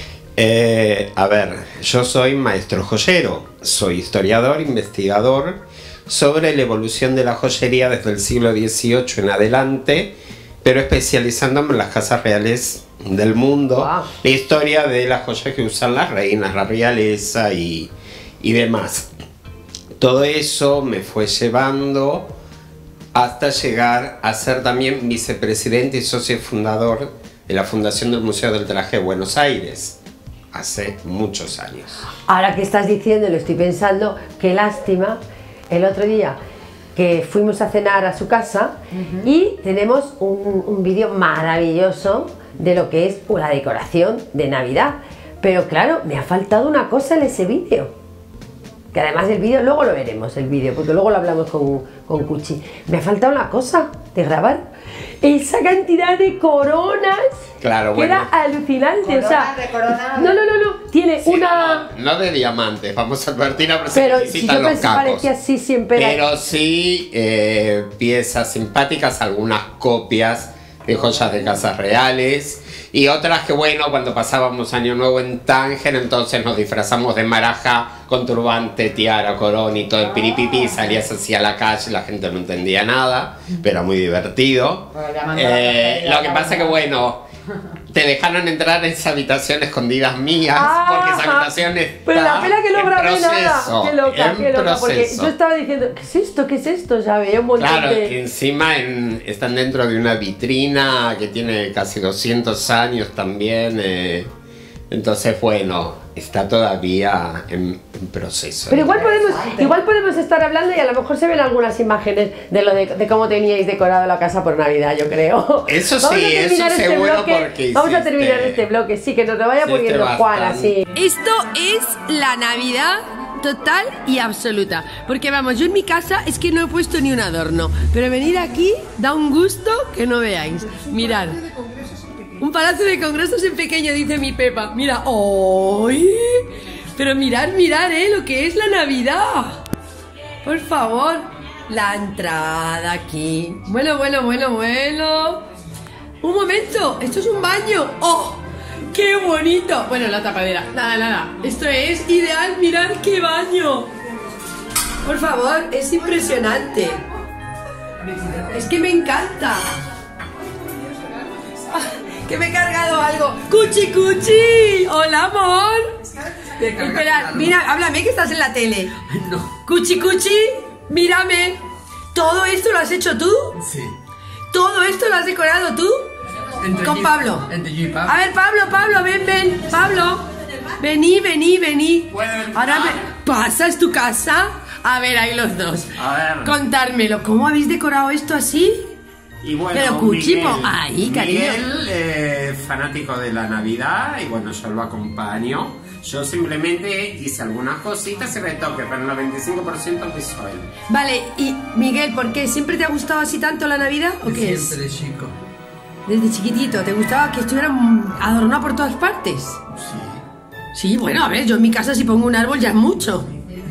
A ver, yo soy maestro joyero, soy historiador, investigador sobre la evolución de la joyería desde el siglo XVIII en adelante, pero especializándome en las casas reales del mundo, Wow. la historia de las joyas que usan las reinas, la realeza y demás. Todo eso me fue llevando hasta llegar a ser también vicepresidente y socio fundador de la Fundación del Museo del Traje de Buenos Aires, hace muchos años. Ahora que estás diciendo, lo estoy pensando, qué lástima, el otro día que fuimos a cenar a su casa y tenemos un vídeo maravilloso de lo que es la decoración de Navidad. Pero claro, me ha faltado una cosa en ese vídeo. Que además el vídeo, luego lo veremos el vídeo, porque luego lo hablamos con Cuchi. Me ha faltado una cosa de grabar. Esa cantidad de coronas, Claro, que bueno. era alucinante. O sea, Coronas de coronas. no. Tiene Sí, una... no de diamantes, vamos a advertir a Pero personas que si visitan yo los pensé capos. parecía así siempre. Pero sí piezas simpáticas, algunas copias de joyas de casas reales y otras que bueno, cuando pasábamos Año Nuevo en Tánger, entonces nos disfrazamos de marajá con turbante, tiara, corona y todo el piripipi, salías hacia la calle, la gente no entendía nada, pero muy divertido. Bueno, llamando a la prosperidad, Lo que pasa que bueno, te dejaron entrar en esa habitación escondidas mías, porque esa Ajá. habitación está Pero la pena que no en grabé nada. proceso, Qué loca, en qué loca. Porque proceso. yo estaba diciendo, ¿qué es esto? ¿Qué es esto? Ya veía un montón Claro, que de... encima están dentro de una vitrina que tiene casi 200 años también. Entonces, bueno, está todavía en proceso. Pero igual podemos estar hablando y a lo mejor se ven algunas imágenes de cómo teníais decorado la casa por Navidad, yo creo. Eso Vamos sí, a terminar eso este seguro bloque. porque Vamos a hiciste- terminar este bloque, sí, que nos lo vaya hiciste poniendo Juan, bastante. así. Esto es la Navidad total y absoluta. Porque vamos, yo en mi casa es que no he puesto ni un adorno. Pero venir aquí da un gusto que no veáis. Mirad. Un palacio de congresos en pequeño, dice mi Pepa. Mira, ¡ay! Pero mirad, lo que es la Navidad. Por favor. La entrada aquí. Bueno. Un momento, esto es un baño. ¡Oh! ¡Qué bonito! Bueno, la tapadera. Nada. Esto es ideal, mirad qué baño. Por favor, es impresionante. Es que me encanta. Que me he cargado algo. ¡Cuchi! ¡Hola, amor! Espera, mira, háblame que estás en la tele. No. ¡Cuchi! ¡Mírame! ¿Todo esto lo has hecho tú? Sí. ¿Todo esto lo has decorado tú? Con Pablo. Entre yo y Pablo. A ver, Pablo, ven. Pablo, vení. Ahora ¿pasa? ¿Es tu casa? A ver, ahí los dos. A ver. Contármelo, ¿cómo habéis decorado esto así? Y bueno, Pero Cuchi, Miguel, ahí, cariño. Miguel, fanático de la Navidad, y bueno, yo lo acompaño. Yo simplemente hice algunas cositas y retoques, pero el 95% visual. Vale, y Miguel, ¿por qué? ¿Siempre te ha gustado así tanto la Navidad o qué es? Siempre de chico. Desde chiquitito, ¿te gustaba que estuviera adornado por todas partes? Sí. Sí, bueno, a ver, yo en mi casa si pongo un árbol ya es mucho.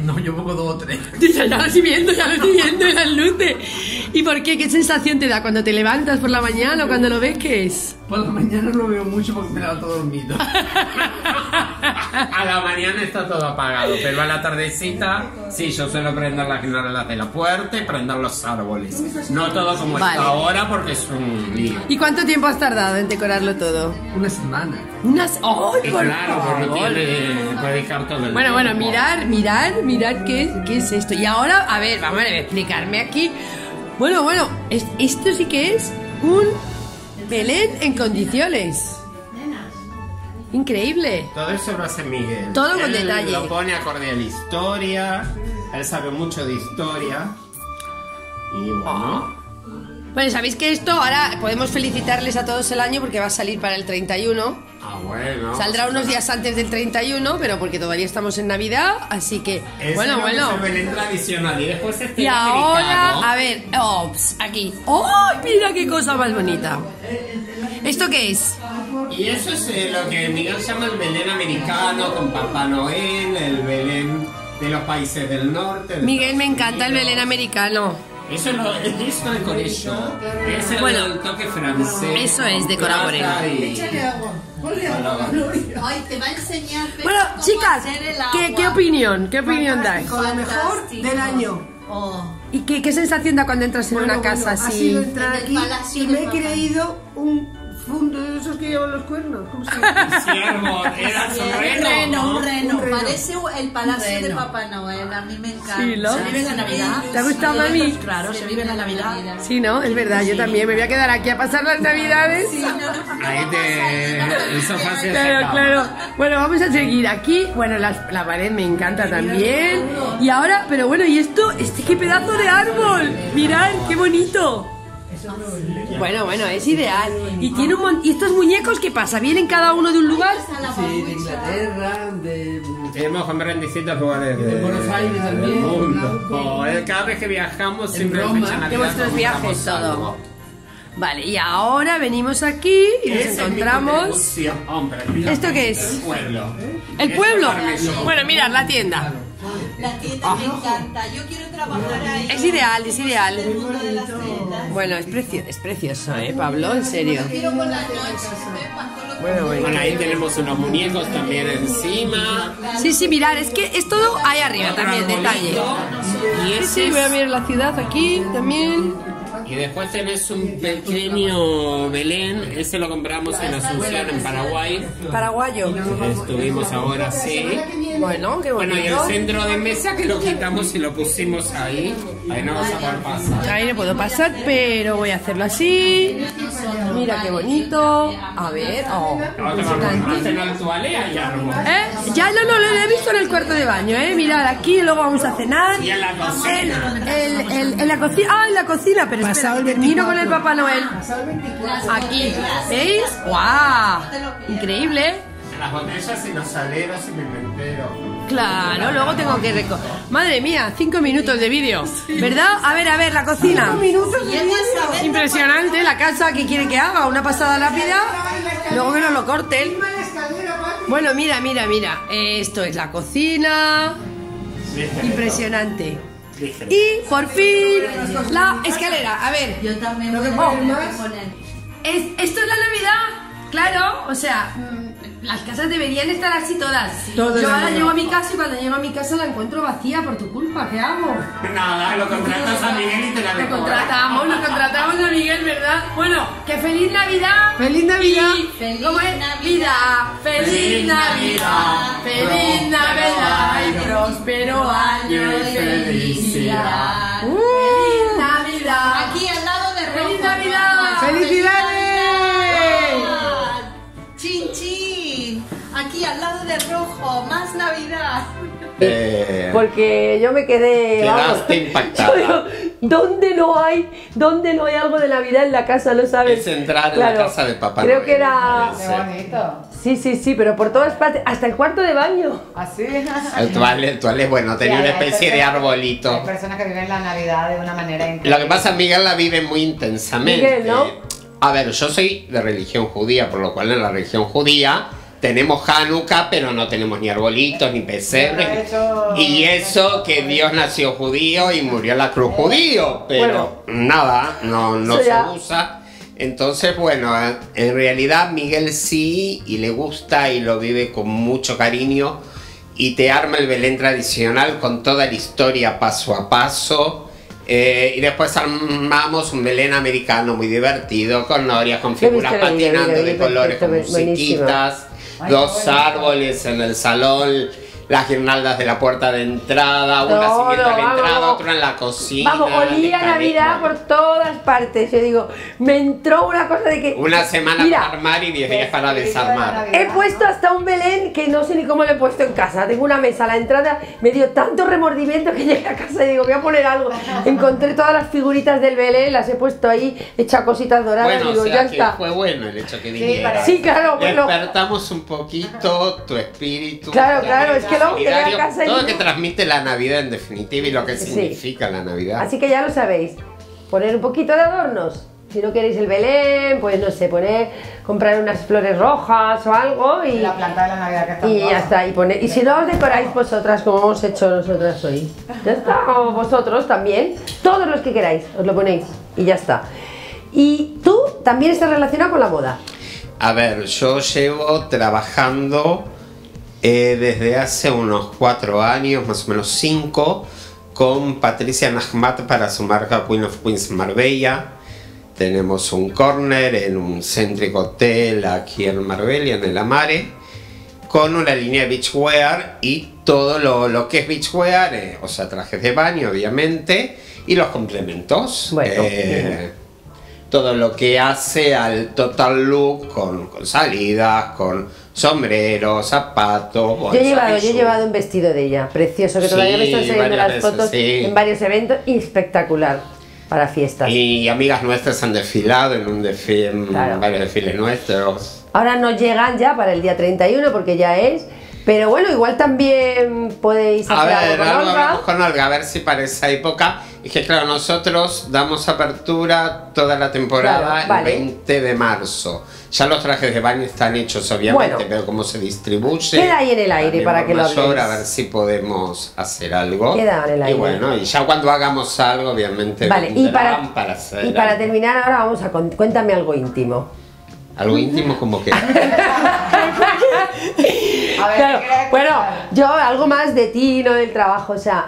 No, yo pongo 2 o 3. Ya lo estoy viendo en las luces. ¿Y por qué? ¿Qué sensación te da cuando te levantas por la mañana o cuando lo ves? ¿Qué es? Por la mañana no lo veo mucho porque me levanto dormido. A la mañana está todo apagado, pero a la tardecita, sí, yo suelo prender las guirnaldas de la puerta y prender los árboles. No todo como Vale. está ahora porque es un lío. ¿Y cuánto tiempo has tardado en decorarlo todo? Una semana. Unas... ¡Ay, Y por claro, porque favor! tiene que dedicar todo el Bueno, tiempo. mirad qué es esto. Y ahora, a ver, vamos a explicarme aquí. Bueno, esto sí que es un Belén en condiciones. Increíble. Todo eso lo hace Miguel. Todo con Él detalle. lo pone acorde a la historia. Él sabe mucho de historia. Y bueno. Bueno, sabéis que esto ahora podemos felicitarles a todos el año porque va a salir para el 31. Ah, bueno. Saldrá unos días antes del 31, pero porque todavía estamos en Navidad, así que Ese bueno. es el Belén tradicional. Y después este Y ahora, americano. a ver, ops, aquí. ¡Ay, mira qué cosa más bonita! ¿Esto qué es? Y eso es lo que Miguel llama el Belén americano, con Papá Noel, el Belén de los países del norte. de Miguel, me Estados encanta el Unidos. Belén americano. Eso es el colegio. Es el Bueno, toque francés. eso es decorar por él. Plata y- Ay, te va a enseñar. Bueno, chicas, ¿qué opinión? ¿Qué opinión dais? Con lo mejor del año. ¿Y qué sensación da cuando entras en una casa Ha así? sido entrar En el aquí palacio y de me he papá. creído un fundo de esos que llevan los cuernos. ¿Cómo se llama? Siervo, era su reno, ¿no? Un reno. Un reno. Parece el palacio de reno. Papá Noel. A mí me encanta. Sí, ¿no? Se vive en la Navidad. ¿Te ha gustado, mami? Claro, se vive en la Navidad. Sí, ¿no? Es verdad, yo también me voy a quedar aquí a pasar las Navidades. Ahí el sofá se Claro, secaba. claro. Bueno, vamos a seguir aquí. Bueno, la pared me encanta también. Y ahora, pero bueno, ¿y esto? ¿Qué pedazo de árbol? Mirad, qué bonito. Bueno, es ideal. Y tiene ¿Y estos muñecos qué pasa? ¿Vienen cada uno de un lugar? Sí, de Inglaterra, de... Tenemos que ver en distintos lugares de Buenos Aires del también, mundo. ¿no? Cada vez que viajamos siempre Roma. fecha Navidad De vuestros compramos viajes, todo. algo. Vale, y ahora venimos aquí y nos Esa es mi encontramos... contribución, hombre. ¿Esto qué es? El pueblo. ¿El pueblo? Bueno, mirad, la tienda. La tienda me encanta. Yo quiero trabajar ahí. Es ideal, es ideal. El mundo de las tiendas. Bueno, es precioso, Pablo? En serio. Quiero por las noches, Pepa, con los Bueno, ahí tenemos unos muñecos también encima. Sí, mirad, es que es todo ahí arriba Otro también, detalle. arbolito. Y Sí, voy a ver la ciudad aquí también. Y después tenés un pequeño Belén, ese lo compramos en Asunción, en Paraguay. Paraguayo. Estuvimos ahora, sí. Bueno, qué Bueno, y el bonito. centro de mesa que lo quitamos y lo pusimos ahí. Ahí no vas a poder pasar. Ahí no puedo pasar, pero voy a hacerlo así. Mira qué bonito. A ver, Más en la toalea y árbol. Ya no lo he visto en el cuarto de baño, Mirad, aquí luego vamos a cenar. Y en la cocina. En la cocina. Ah, en la cocina, pero espera, termino con el Papá Noel. Aquí, ¿veis? ¡Guau! Increíble. Las botellas y los saleros y pimentero. Claro, luego tengo que recoger. Madre mía, 5 minutos de vídeo, ¿verdad? A ver, la cocina. Impresionante, la casa que quiere que haga, una pasada lápida. Luego que nos lo corten. Bueno, mira. Esto es la cocina. Impresionante. Y por fin la escalera. A ver, Yo también Lo voy que a pongo poner. esto es la Navidad, claro, o sea, las casas deberían estar así todas. Todo Yo el ahora año. llego a mi casa y cuando llego a mi casa la encuentro vacía por tu culpa, ¿qué hago? Nada, lo contratas a Miguel y te la Lo decoras. contratamos a Miguel, ¿verdad? Bueno, que feliz Navidad. ¡Feliz Navidad! Y Feliz ¿cómo es? Navidad. Feliz Navidad. Feliz Navidad y próspero año y felicidad. Feliz Navidad. Aquí al lado de ¡Feliz Rojo. Navidad! ¡Felicidades! Chin chin. Aquí al lado de Rojo. Más Navidad. Porque yo me quedé. Quedaste impactada. Yo digo, ¿dónde no hay algo de Navidad en la casa? ¿Lo sabes? Es entrar en la casa de Papá Creo Noel. que era. Qué bonito. Sí, pero por todas partes, hasta el cuarto de baño. Así. El toilet, bueno, tenía una especie de arbolito. Hay personas que viven la Navidad de una manera increíble. Lo que pasa, Miguel la vive muy intensamente. Miguel, ¿no? A ver, yo soy de religión judía, por lo cual en la religión judía tenemos Hanukkah, pero no tenemos ni arbolitos, ni pesebres. Y eso que Dios nació judío y murió en la cruz judío, pero nada, no se usa. Entonces, bueno, en realidad Miguel sí, y le gusta y lo vive con mucho cariño, y te arma el Belén tradicional con toda la historia paso a paso. Y después armamos un Belén americano muy divertido, con norias, con figuras patinando de colores, con musiquitas, dos árboles en el salón, las guirnaldas de la puerta de entrada, una siguiente a la entrada, otra en la cocina. Vamos, olía Navidad por todas partes. Yo digo, me entró una cosa de que... Una semana para armar y 10 días para desarmar. He puesto hasta un Belén que no sé ni cómo lo he puesto en casa. Tengo una mesa a la entrada, me dio tanto remordimiento que llegué a casa y digo, voy a poner algo. Encontré todas las figuritas del Belén, las he puesto ahí, he hecho cositas doradas, bueno, digo, o sea, ya que está. Fue bueno el hecho que viniera. Sí, claro, bueno. Despertamos un poquito tu espíritu. Claro, es que luego llegué a casa y... Todo lo que transmite la Navidad en definitiva y lo que significa la Navidad. Así que ya lo sabéis, poner un poquito de adornos. Si no queréis el Belén, pues no sé, comprar unas flores rojas o algo y... La planta de la Navidad que está y ya está, y si no os decoráis vosotras como hemos hecho nosotras hoy. Ya está, o vosotros también, todos los que queráis, os lo ponéis y ya está. Y tú también estás relacionado con la moda. A ver, yo llevo trabajando desde hace unos 4 años, más o menos 5, con Patricia Nahmat para su marca Queen of Queens Marbella. Tenemos un corner en un céntrico hotel aquí en Marbella, en el Amare, con una línea de beachwear y todo lo que es beachwear, o sea, trajes de baño, obviamente, y los complementos. Bueno, todo lo que hace al total look con salidas, con sombreros, zapatos. Yo he llevado un vestido de ella, precioso, que todavía me están saliendo las fotos en varios eventos, y espectacular para fiestas. Y amigas nuestras han desfilado en varios desfiles nuestros. Ahora no llegan ya para el día 31 porque ya es, pero bueno, igual también podéis hacer algo con Olga. Hablamos con Olga, a ver si para esa época. Es que claro, nosotros damos apertura toda la temporada el 20 de marzo. Ya los trajes de baño están hechos, obviamente, pero cómo se distribuye. Queda ahí en el aire para que lo habléis. A ver si podemos hacer algo. Queda en el aire. Y bueno, y ya cuando hagamos algo, obviamente, y para terminar ahora vamos a cuéntame algo íntimo. Algo íntimo como que... A ver, claro, bueno, yo algo más de ti, no del trabajo, o sea,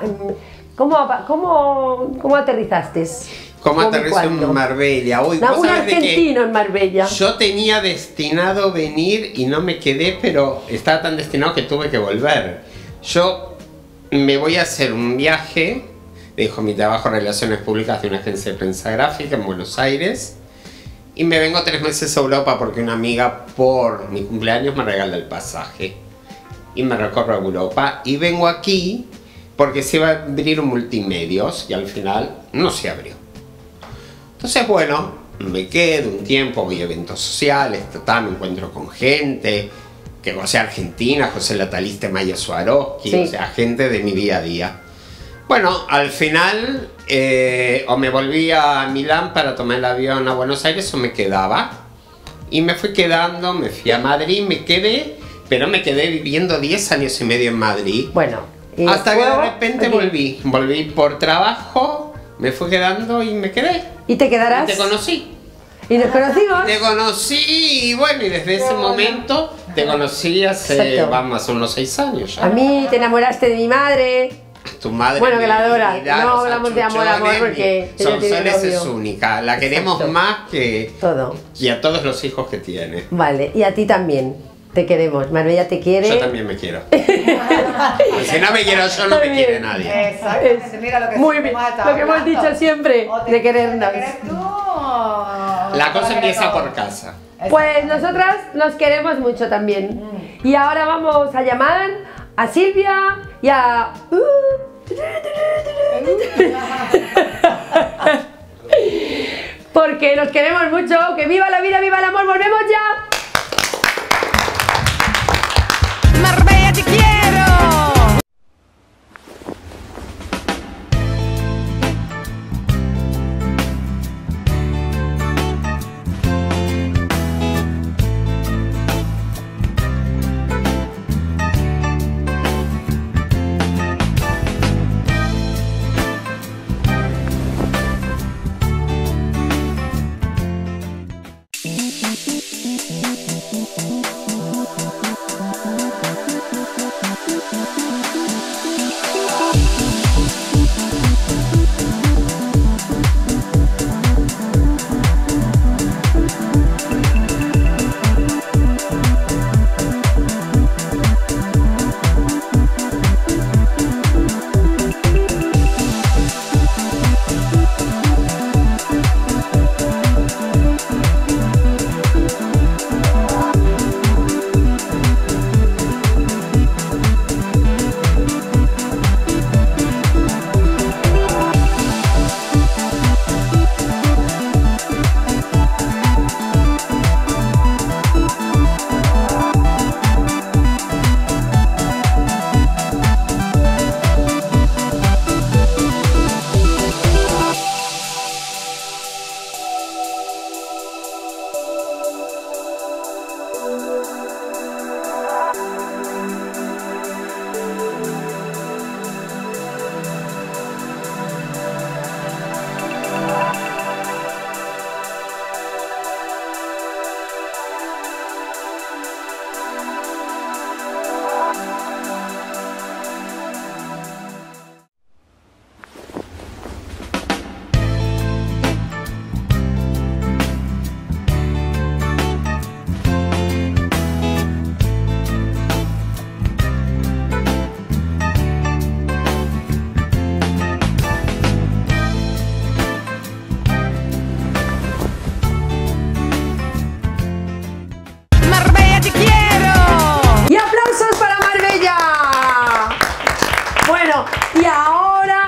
¿cómo aterrizaste? ¿Cómo aterrizó en Marbella? Uy, un argentino en Marbella. Yo tenía destinado venir y no me quedé, pero estaba tan destinado que tuve que volver. Yo me voy a hacer un viaje, dejo mi trabajo en Relaciones Públicas de una agencia de prensa gráfica en Buenos Aires, y me vengo 3 meses a Europa porque una amiga por mi cumpleaños me regala el pasaje. Y me recorro Europa y vengo aquí porque se iba a abrir un multimedios y al final no se abrió. Entonces, bueno, me quedo un tiempo, voy a eventos sociales, me encuentro con gente, que José Argentina, José Lataliste, Maya Swarovski, o sea, gente de mi día a día. Bueno, al final, o me volví a Milán para tomar el avión a Buenos Aires o me quedaba. Y me fui quedando, me fui a Madrid, me quedé, pero me quedé viviendo 10 años y medio en Madrid. Bueno, hasta que de repente volví por trabajo, me fui quedando y me quedé. ¿Y te quedarás? Y te conocí. ¿Y nos conocimos? Te conocí y bueno, y desde ese momento te conocí hace, vamos, unos 6 años ya. A mí te enamoraste de mi madre. Tu madre. Bueno, que la adora. No hablamos de amor porque Sonsoles es única. La queremos más que todo. Y a todos los hijos que tiene. Vale, y a ti también. Te queremos. Marbella te quiere. Yo también me quiero. Si no me quiero yo, no me quiere nadie. Exactamente. Mira lo que muy bien. Lo que hemos dicho siempre de querernos. La cosa empieza por casa. Pues nosotras nos queremos mucho también. Y ahora vamos a llamar a Silvia y a... Porque nos queremos mucho. ¡Que viva la vida, viva el amor! ¡Volvemos ya! Marbella te quiero.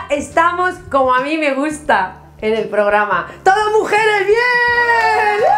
estamos como a mí me gusta en el programa. ¡Todas mujeres bien!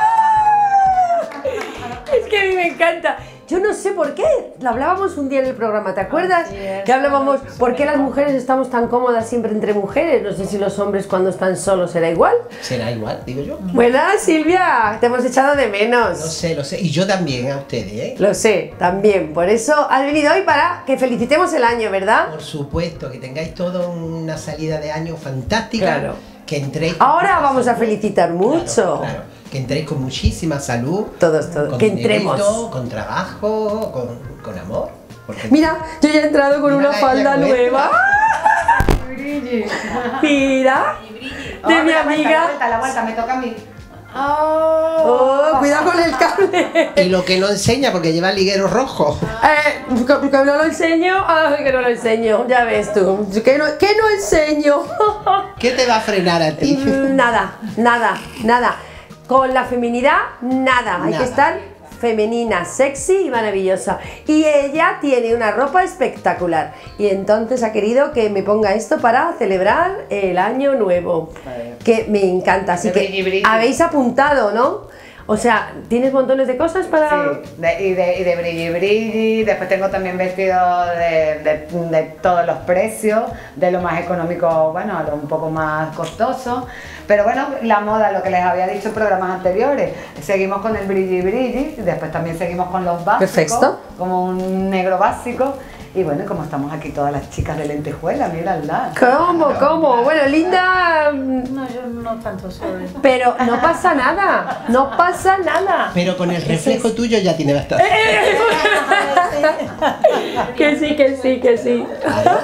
Es que a mí me encanta. Yo no sé por qué, lo hablábamos un día en el programa, ¿te acuerdas? Que hablábamos por qué las mujeres estamos tan cómodas siempre entre mujeres. No sé si los hombres cuando están solos será igual. Será igual, digo yo. Buenas, Silvia, te hemos echado de menos. Lo sé, y yo también a ustedes, ¿eh? Lo sé, también. Por eso has venido hoy para que felicitemos el año, ¿verdad? Por supuesto, que tengáis toda una salida de año fantástica. Claro. Que entréis. Ahora vamos a felicitar mucho. Claro. Que entréis con muchísima salud. Todos. Con Que dinerito, entremos. con trabajo, con amor. Mira, yo ya he entrado con una falda nueva. Mira, de mi amiga. La vuelta, me toca a mí. Oh, cuidado con el cable. Y lo que no enseña, porque lleva liguero rojo. Que no lo enseño, que no lo enseño, ya ves tú. Que no enseño. ¿Qué te va a frenar a ti? Nada. Con la feminidad, nada. Hay que estar femenina, sexy y maravillosa. Y ella tiene una ropa espectacular. Y entonces ha querido que me ponga esto para celebrar el año nuevo. Que me encanta. Así que habéis apuntado, ¿no? O sea, ¿tienes montones de cosas para...? Sí, y de brilli. Después tengo también vestidos de todos los precios, de lo más económico, bueno, a lo un poco más costoso. Pero bueno, la moda, lo que les había dicho en programas anteriores, seguimos con el brilli, después también seguimos con los básicos. Perfecto. Como un negro básico. Y bueno, como estamos aquí todas las chicas de lentejuela, mírala. ¿Cómo? Bueno, Linda... No, yo no tanto sobre. Pero no pasa nada, no pasa nada. Pero con el reflejo tuyo ya tiene bastante. Que sí. Claro.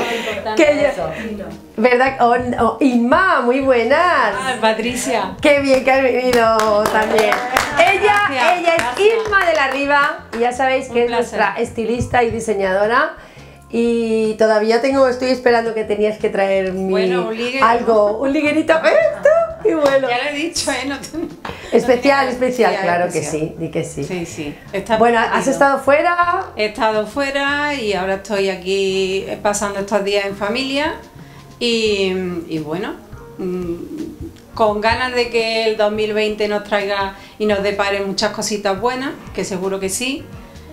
¿Verdad? Inma, muy buenas. Patricia. Qué bien que has venido también. Ella es Inma de la Riva y ya sabéis que es nuestra estilista y diseñadora. Y todavía estoy esperando que tenías que traer un liguerito. ¿Esto? Y bueno. Ya lo he dicho, ¿eh? Especial, claro que sí, di que sí. Sí. Bueno, ¿has estado fuera? He estado fuera y ahora estoy aquí pasando estos días en familia y bueno, con ganas de que el 2020 nos traiga y nos depare muchas cositas buenas, que seguro que sí.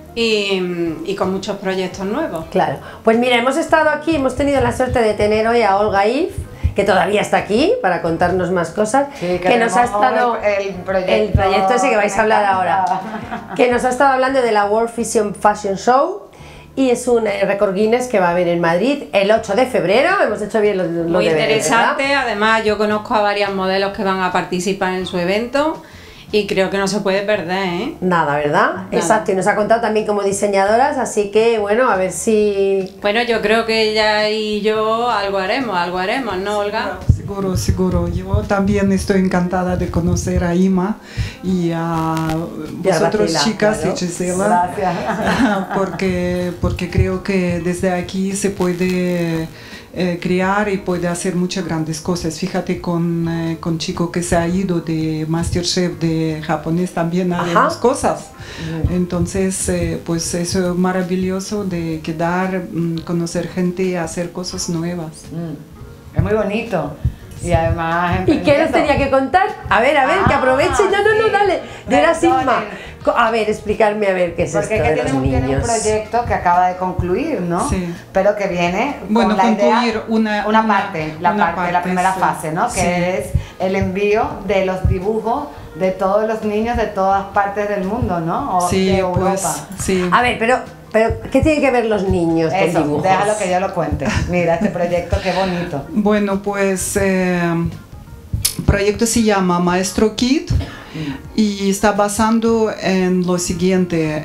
Y con muchos proyectos nuevos. Claro, pues mira, hemos estado aquí, hemos tenido la suerte de tener hoy a Olga If, que todavía está aquí para contarnos más cosas, que nos ha estado el proyecto ese que vais a hablar ahora, que nos ha estado hablando de la World Fashion Show. Y es un récord Guinness que va a haber en Madrid el 8 de febrero, hemos hecho bien los muy deberes, interesante, ¿verdad? Además yo conozco a varios modelos que van a participar en su evento. Y creo que no se puede perder, ¿eh? Nada, ¿verdad? Nada. Exacto, y nos ha contado también como diseñadoras, así que bueno, a ver si... Bueno, yo creo que ella y yo algo haremos, ¿no, Olga? Seguro. Yo también estoy encantada de conocer a Inma y a vosotros, chicas, y Gisela. Gracias. porque creo que desde aquí se puede... crear y puede hacer muchas grandes cosas. Fíjate con chico que se ha ido de Masterchef de japonés también haremos cosas. Entonces pues eso es maravilloso de quedar, conocer gente y hacer cosas nuevas. Es muy bonito. Y además... ¿Y qué nos tenía que contar? A ver, que aproveche. No, dale. De la Sigma. A ver, explicarme a ver qué es esto de los niños. Tiene un proyecto que acaba de concluir, ¿no? Sí. Pero que viene bueno, con la idea, una parte, la primera fase, ¿no? Que es el envío de los dibujos de todos los niños de todas partes del mundo, ¿no? O de Europa. Pues, sí. A ver, pero ¿qué tienen que ver los niños con dibujos? Déjalo que yo lo cuente. Mira, este proyecto, qué bonito. Bueno, pues el proyecto se llama Maestro Kid y está basando en lo siguiente.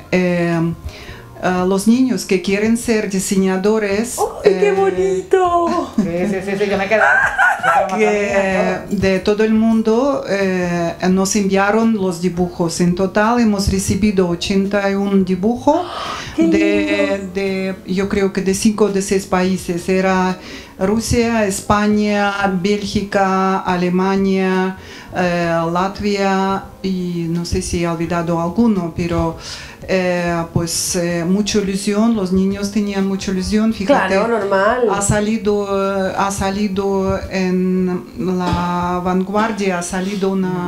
Los niños que quieren ser diseñadores... ¡Qué bonito! Sí, yo me quedé... que de todo el mundo nos enviaron los dibujos. En total hemos recibido 81 dibujos yo creo que de 5 o de 6 países. Era Rusia, España, Bélgica, Alemania, Latvia y no sé si he olvidado alguno, pero pues mucha ilusión, los niños tenían mucha ilusión, fíjate. Claro, normal. Ha salido en La Vanguardia, ha salido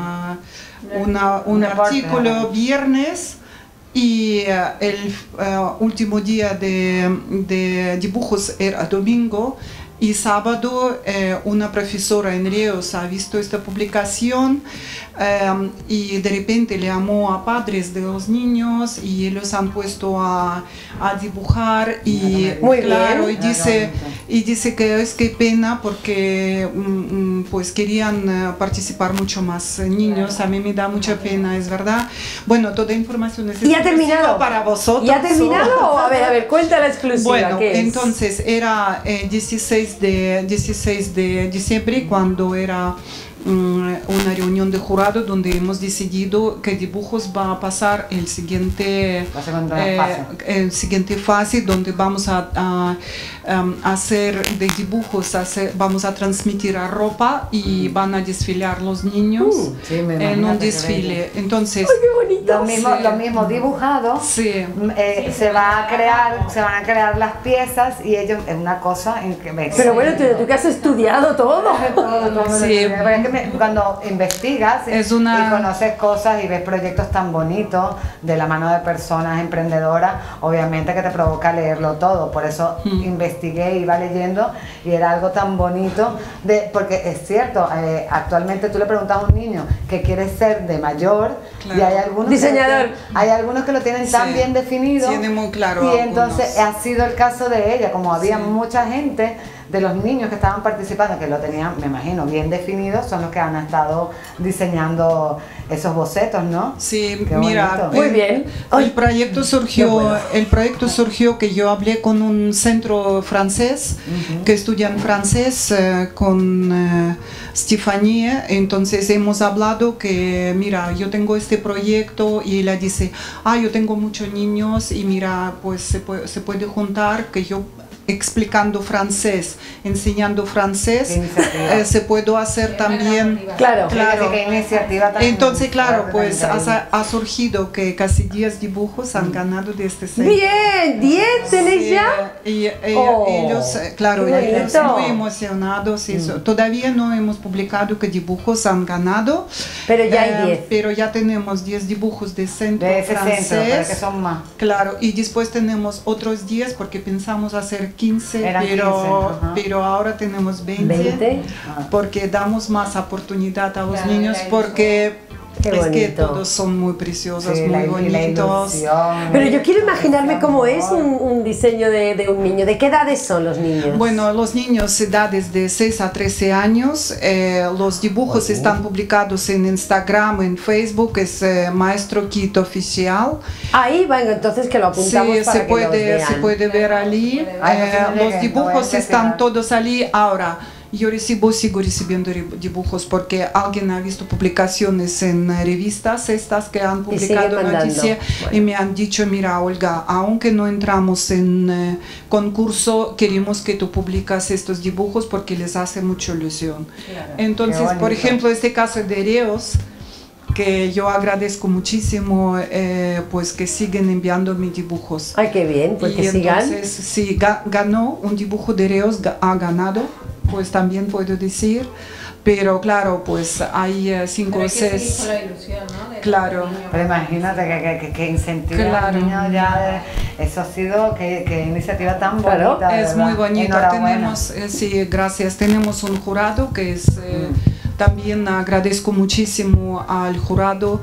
un artículo viernes. Y el último día de dibujos era domingo y sábado una profesora en Reus ha visto esta publicación y de repente le llamó a padres de los niños y ellos han puesto a dibujar y muy claro, bien. y dice que es que pena porque pues querían participar mucho más niños. A mí me da mucha pena, es verdad. Bueno, toda información es ¿Y ha terminado para vosotros. ¿Y ha terminado? O, a ver, cuenta la exclusiva. Bueno, ¿qué es? entonces era 16 de diciembre cuando era una reunión de jurado donde hemos decidido que dibujos va a pasar el siguiente fase donde vamos a hacer de dibujos, vamos a transmitir a ropa y van a desfilar los niños en un desfile. Entonces, lo mismo dibujado, se van a crear las piezas y ellos es una cosa increíble. Pero bueno, tú que has estudiado todo. Sí. Cuando investigas y conoces cosas y ves proyectos tan bonitos de la mano de personas emprendedoras, obviamente que te provoca leerlo todo. Por eso investigué, iba leyendo y era algo tan bonito, porque es cierto, actualmente tú le preguntas a un niño qué quiere ser de mayor, y hay algunos diseñador. Hay algunos que lo tienen tan bien definido. Tiene muy claro y algunos. entonces ha sido el caso de ella, como había mucha gente de los niños que estaban participando, que lo tenían, me imagino, bien definido, son los que han estado diseñando esos bocetos, ¿no? Sí, qué mira, muy bien. El proyecto surgió que yo hablé con un centro francés que estudian francés con Stephanie. Entonces hemos hablado que, mira, yo tengo este proyecto y ella dice, yo tengo muchos niños y mira, pues se puede juntar que yo explicando francés, enseñando francés, se puede hacer también. Claro. ¿Qué iniciativa tan entonces, claro, pues ha surgido que casi 10 dibujos han ganado de este centro. Bien, 10 tenéis ya. Y ellos, claro, ellos muy emocionados. Todavía no hemos publicado qué dibujos han ganado, pero ya hay 10. Pero ya tenemos 10 dibujos de centro francés. Centro, pero que son más. Claro, y después tenemos otros 10 porque pensamos hacer 15, pero ahora tenemos 20. Porque damos más oportunidad a los niños, porque es que todos son muy preciosos, muy bonitos. Pero yo quiero imaginarme cómo es un diseño de un niño. ¿De qué edades son los niños? Bueno, los niños edades de 6 a 13 años. Los dibujos están publicados en Instagram, en Facebook, es Maestro Kit Oficial. Ahí van, entonces que lo apuntamos para que los vean. Se puede ver allí. Los dibujos están todos allí ahora. Yo sigo recibiendo dibujos porque alguien ha visto publicaciones en revistas estas que han publicado noticias y me han dicho, mira Olga, aunque no entramos en concurso, queremos que tú publicas estos dibujos porque les hace mucha ilusión. Claro. Entonces, por ejemplo, este caso de Reus, que yo agradezco muchísimo, pues que siguen enviando mis dibujos. Ay, qué bien, pues que sigan. Entonces, sí, ganó un dibujo de Reus, ha ganado, pues también puedo decir, pero claro, pues hay 5 o 6. Con la ilusión, ¿no? Claro. Pero imagínate que incentiva a los niños ya eso ha sido, que iniciativa tan bonita. Es muy bonito. Tenemos, sí, gracias. Tenemos un jurado que es. También agradezco muchísimo al jurado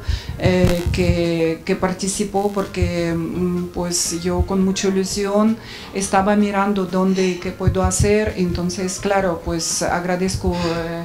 que participó porque pues yo con mucha ilusión estaba mirando dónde qué puedo hacer, entonces claro, pues agradezco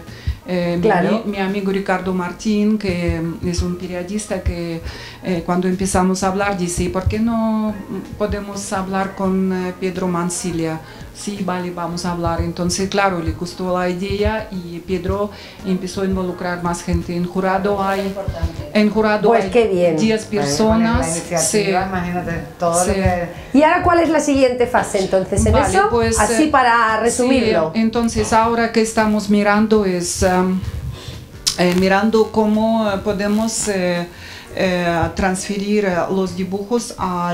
mi amigo Ricardo Martín, que es un periodista que cuando empezamos a hablar dice, ¿por qué no podemos hablar con Pedro Mansilla? sí, vale, vamos a hablar. Entonces, claro, le gustó la idea y Pedro empezó a involucrar más gente. En jurado hay, Pues hay qué bien. 10 personas. La iniciativa, imagínate, todo lo que... ¿Y ahora cuál es la siguiente fase entonces en Vale, eso? pues, Así para resumirlo. Sí, entonces ahora que estamos mirando es mirando cómo podemos transferir los dibujos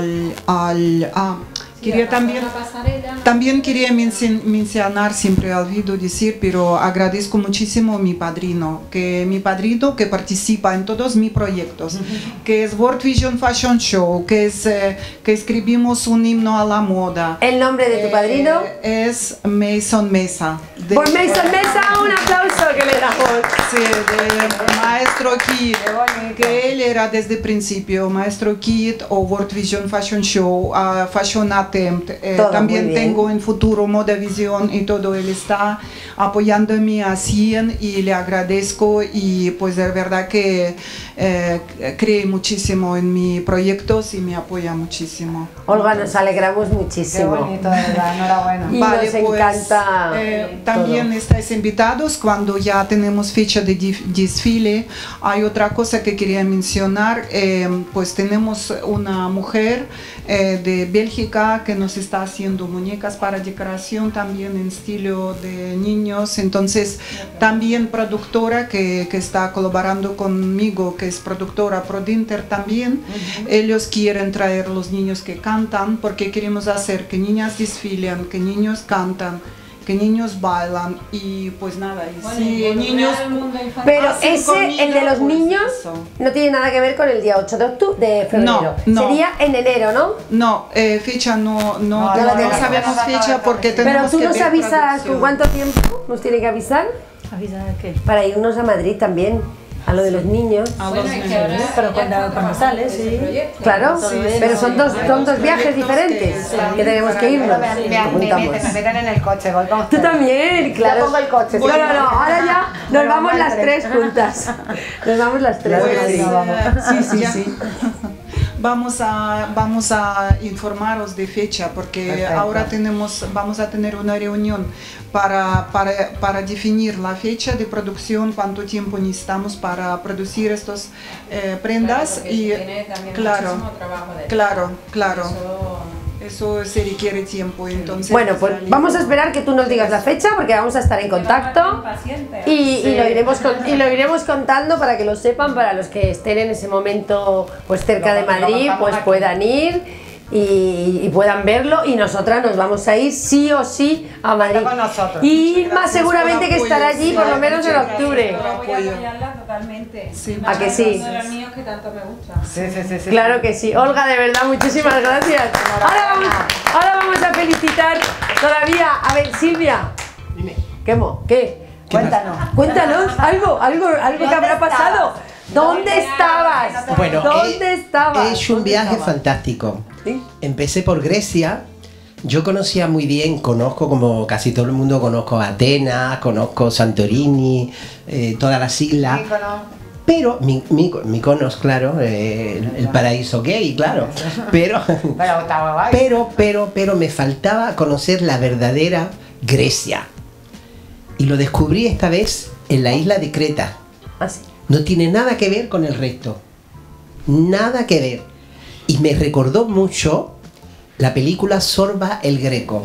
quería también quería mencionar, siempre olvido decir, pero agradezco muchísimo a mi padrino que participa en todos mis proyectos, que es World Vision Fashion Show, que escribimos un himno a la moda. ¿El nombre de tu padrino? Es Mason Mesa. Por Mason Mesa, un aplauso que le damos. Sí, de Maestro Kid, que él era desde el principio, Maestro Kid o World Vision Fashion Show, Fashion Attempt. También tengo en futuro Moda Visión y todo, él está apoyándome a 100 y le agradezco y pues de verdad que cree muchísimo en mis proyectos y me apoya muchísimo. Olga, nos alegramos muchísimo. Qué bonito, de verdad, enhorabuena. Y vale, nos encanta. También estáis invitados cuando ya tenemos fecha de desfile. Hay otra cosa que quería mencionar, pues tenemos una mujer de Bélgica que nos está haciendo muñecas para decoración también en estilo de niños, entonces también productora que está colaborando conmigo, que es productora Prodinter también. Ellos quieren traer los niños que cantan porque queremos hacer que niñas desfilen, que niños cantan, que niños bailan y pues nada, y sí, niños. Pero hacen ese, comida, el de los pues, niños, eso. no tiene nada que ver con el día 8 de febrero. No. Sería en enero, ¿no? No, fecha no tenemos. sabemos fecha porque tenemos Pero tú que nos ver avisas producción. con cuánto tiempo nos tiene que avisar ¿Avisar a qué? para irnos a Madrid también, a lo de los niños. Pero cuando sale, sí. Claro, Sí, pero son dos viajes diferentes que tenemos que irnos. Me meten en el coche, voy con Tú ustedes. también, claro. Yo pongo el coche. No, ahora ya nos vamos las tres juntas. Nos vamos las tres. Sí. Vamos a informaros de fecha porque Perfecto. ahora vamos a tener una reunión para definir la fecha de producción, cuánto tiempo necesitamos para producir estas prendas y claro. Eso se requiere tiempo, entonces... Bueno, pues vamos a esperar que tú nos digas la fecha porque vamos a estar en contacto y lo iremos contando para que lo sepan, para los que estén en ese momento pues cerca de Madrid, pues puedan ir y puedan verlo, y nosotras nos vamos a ir sí o sí a Madrid. Con nosotros. Y más seguramente que estará allí por lo menos en octubre. Voy a apoyarla totalmente. Sí. ¿A que sí? Uno de los míos que tanto me gusta. Sí. Claro que sí. Olga, de verdad, muchísimas gracias. Ahora vamos a felicitar todavía. A ver, Silvia. ¿Qué? Cuéntanos algo que habrá pasado. ¿Dónde estabas? Bueno, ¿Dónde estabas? he hecho un viaje fantástico. ¿Sí? Empecé por Grecia. Yo conocía muy bien, conozco como casi todo el mundo, conozco Atenas, conozco Santorini, todas las islas. Pero, Mykonos, claro, el paraíso gay, claro. Pero me faltaba conocer la verdadera Grecia. Y lo descubrí esta vez en la isla de Creta. ¿Ah, sí? No tiene nada que ver con el resto. Nada que ver. Y me recordó mucho la película Sorba el Greco.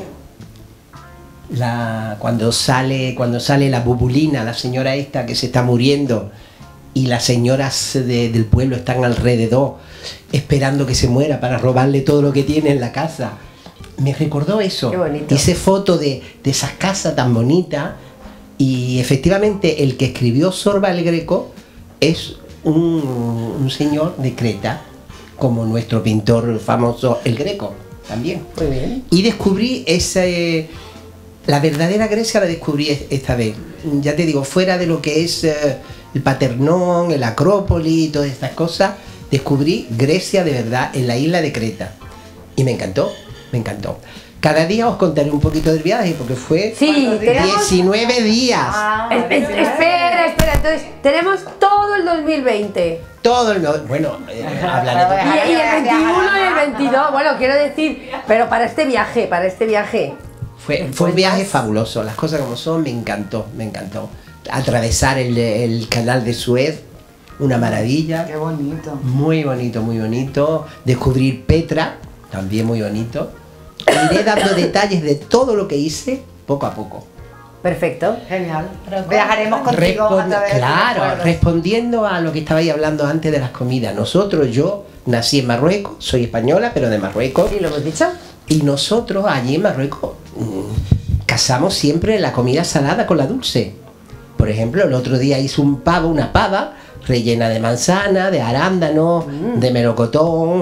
Cuando sale la bubulina, la señora esta que se está muriendo, y las señoras del pueblo están alrededor esperando que se muera para robarle todo lo que tiene en la casa. Me recordó eso. Qué bonito. Hice foto de esas casas tan bonitas, y efectivamente el que escribió Sorba el Greco es un señor de Creta, como nuestro pintor famoso el Greco también. Muy bien. Y descubrí la verdadera Grecia, la descubrí esta vez. Ya te digo, fuera de lo que es el Paternón, el Acrópolis y todas estas cosas, descubrí Grecia de verdad en la isla de Creta. Y me encantó. Cada día os contaré un poquito del viaje porque fue 19 días. Espera, entonces tenemos todo el 2020. Bueno, hablaré Y el 21 y el 22, bueno, quiero decir, pero para este viaje. Fue un viaje fabuloso, las cosas como son, me encantó. Atravesar el canal de Suez, una maravilla. Qué bonito. Muy bonito, muy bonito. Descubrir Petra, también muy bonito. Iré dando detalles de todo lo que hice poco a poco. Perfecto. Genial. Viajaremos contigo a través de Claro, recuerdos. respondiendo a lo que estabais hablando antes de las comidas. yo nací en Marruecos, soy española, pero de Marruecos. Sí, lo hemos dicho. Y nosotros allí en Marruecos casamos siempre la comida salada con la dulce. Por ejemplo, el otro día hice una pava rellena de manzana, de arándano, de melocotón,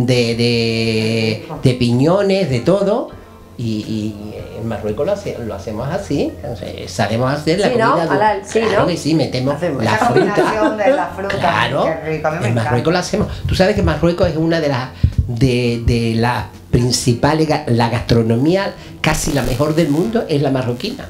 de piñones, de todo. Y en Marruecos lo hacemos así. Entonces, sabemos hacer la Sí, ¿no? comida. Halal, sí, claro ¿no? que sí, metemos Hacemos la Esa fruta. combinación de la fruta. Claro, Qué rico, a mí me en Marruecos encanta. lo hacemos. Tú sabes que Marruecos es una de las principales, la gastronomía casi la mejor del mundo es la marroquina.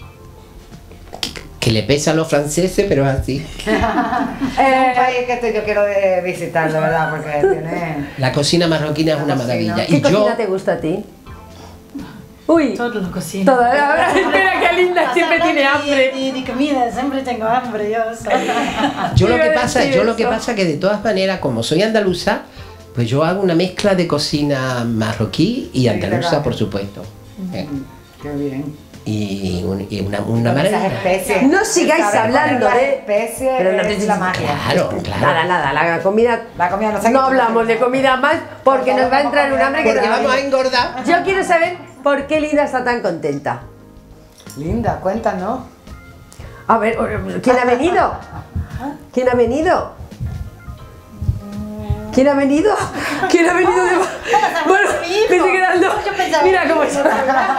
Que le pesa a los franceses, pero es así. Es un país que yo quiero visitar, de verdad, porque tiene... La cocina marroquina es una maravilla. ¿Qué Y yo, cocina te gusta a ti? Uy. Todo lo cocino. Todo. Espera, qué linda, siempre tiene hambre. De comida, siempre tengo hambre, yo yo lo que pasa, eso. que de todas maneras, como soy andaluza, pues yo hago una mezcla de cocina marroquí y andaluza, legal. por supuesto. Qué bien. Y una Con esas maravilla. especies. No sigáis Saber hablando, poner las ¿eh? especies Pero no es te- la magia. Claro. Nada, la comida. La comida no sé No qué- hablamos de comida más porque nos va a entrar un hambre que Porque no vamos a engordar. Yo quiero saber por qué Linda está tan contenta. Linda, cuéntanos. A ver, ¿quién ha venido? ¿Quién ha venido? ¿Quién ha venido? ¿Quién ha venido de... Bueno, me estoy quedando... Mira cómo está.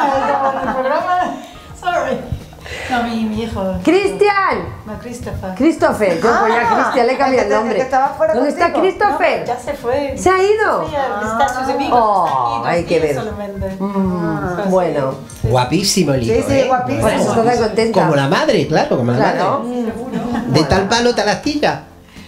Sorry. No, mi hijo. ¡Cristian! No, Christopher. Christopher, yo pues ya a Cristian le cambié el nombre. que estaba fuera ¿Dónde está contigo. Christopher? Ya se fue. ¿Se ha ido? Sí, a visitar a sus amigos. Oh, está aquí, 2 hay que días ver. solamente. Bueno, Guapísimo el hijo. Sí, sí, ¿eh? guapísimo. por eso está tan contenta. Como la madre, claro, como la Claro. madre. De tal palo, tal astilla.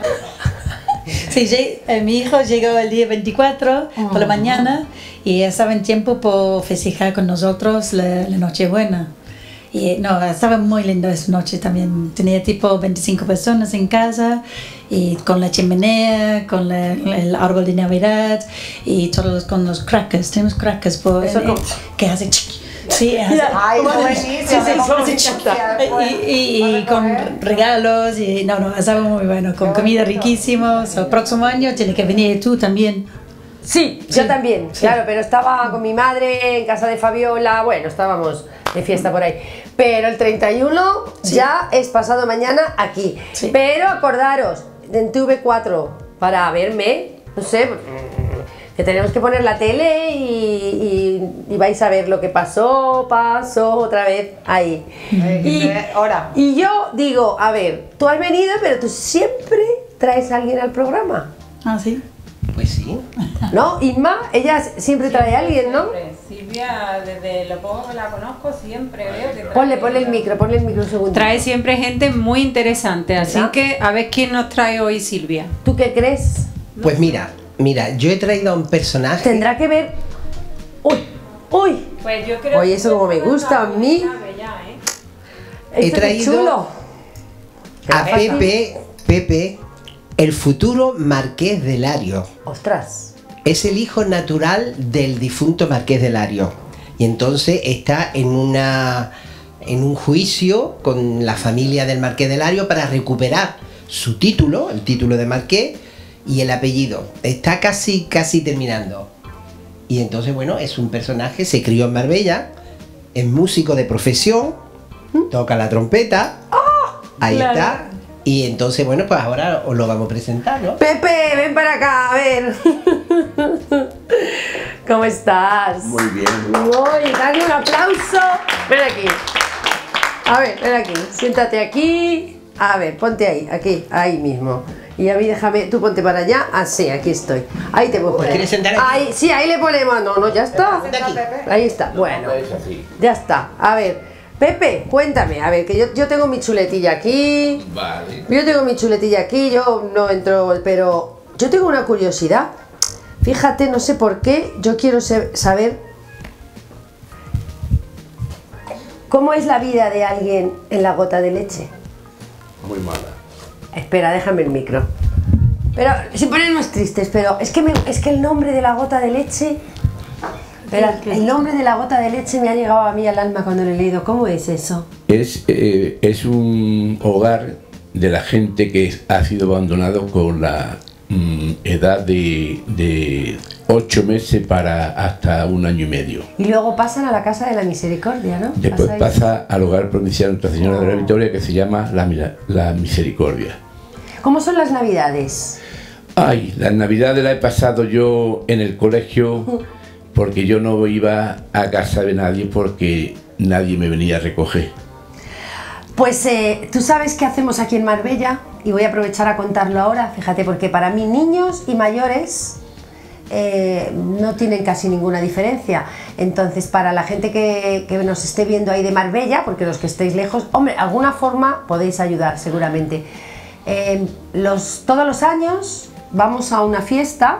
Sí, mi hijo llegó el día 24 por la mañana y estaba en tiempo por festejar con nosotros la Nochebuena. Y no, estaba muy linda esa noche también. Tenía tipo 25 personas en casa y con la chimenea, con el árbol de Navidad y todos con los crackers. Tenemos crackers por, Eso como- que hace... Sí, hace, Ay, buenísimo. sí, Vamos sí, a sí, chequear, pues. y con regalos y no, estaba muy bueno, con comida riquísima. El próximo año tiene que venir tú también. Sí, yo también, claro, pero estaba con mi madre en casa de Fabiola, bueno, estábamos de fiesta por ahí. Pero el 31 ya es pasado mañana aquí. Sí. Pero acordaros, en TV4 para verme, no sé, que tenemos que poner la tele y vais a ver lo que pasó otra vez ahí. Ahora. Y yo digo, a ver, tú has venido, pero tú siempre traes a alguien al programa. Ah, sí. Pues sí. ¿No? Inma, ella siempre trae a alguien, ¿no? Siempre. Silvia, desde lo poco que la conozco, siempre veo que trae... Ponle el micro un segundo. Trae siempre gente muy interesante, así ¿verdad? que a ver quién nos trae hoy Silvia. ¿Tú qué crees? Pues mira, yo he traído a un personaje. Tendrá que ver... ¡Uy! ¡Uy! Pues yo creo Oye, eso como me gusta a mí. He Esto qué traído chulo. a Pepe, el futuro Marqués de Lario. Ostras. Es el hijo natural del difunto Marqués de Lario. Y entonces está en un juicio con la familia del Marqués de Lario para recuperar su título, el título de Marqués y el apellido. Está casi terminando. Y entonces, bueno, es un personaje, se crió en Marbella, es músico de profesión, toca la trompeta. Ahí claro. está. Y entonces, bueno, pues ahora os lo vamos a presentar, ¿no? Pepe, ven para acá, a ver. ¿Cómo estás? Muy bien. Uy, dale un aplauso. Ven aquí. A ver, ven aquí. Siéntate aquí. A ver, ponte ahí, aquí, ahí mismo. Y a mí déjame, tú ponte para allá. Así, aquí estoy. Ahí te voy a poner. ¿Quieres sentar aquí? Ahí, sí, ahí le ponemos. No, ya está. Ahí está, bueno. Ya está. A ver, Pepe, cuéntame. A ver, que yo tengo mi chuletilla aquí. Vale. Yo tengo mi chuletilla aquí, yo no entro, pero yo tengo una curiosidad. Fíjate, no sé por qué, yo quiero saber ¿Cómo es la vida de alguien en la gota de leche? Muy mala. Espera, déjame el micro. Pero, sin ponernos tristes, pero es que el nombre de la gota de leche... Espera, el nombre de la gota de leche me ha llegado a mí al alma cuando lo he leído. ¿Cómo es eso? Es un hogar de la gente que ha sido abandonado con la edad de 8 meses para hasta 1 año y medio. Y luego pasan a la Casa de la Misericordia, ¿no? Después pasa al hogar provincial Nuestra Señora de la Victoria, que se llama la Misericordia. ¿Cómo son las Navidades? Ay, las Navidades las he pasado yo en el colegio porque yo no iba a casa de nadie porque nadie me venía a recoger. Pues tú sabes qué hacemos aquí en Marbella y voy a aprovechar a contarlo ahora, fíjate, porque para mí niños y mayores no tienen casi ninguna diferencia. Entonces, para la gente que nos esté viendo ahí de Marbella, porque los que estéis lejos, hombre, alguna forma podéis ayudar seguramente. Todos los años vamos a una fiesta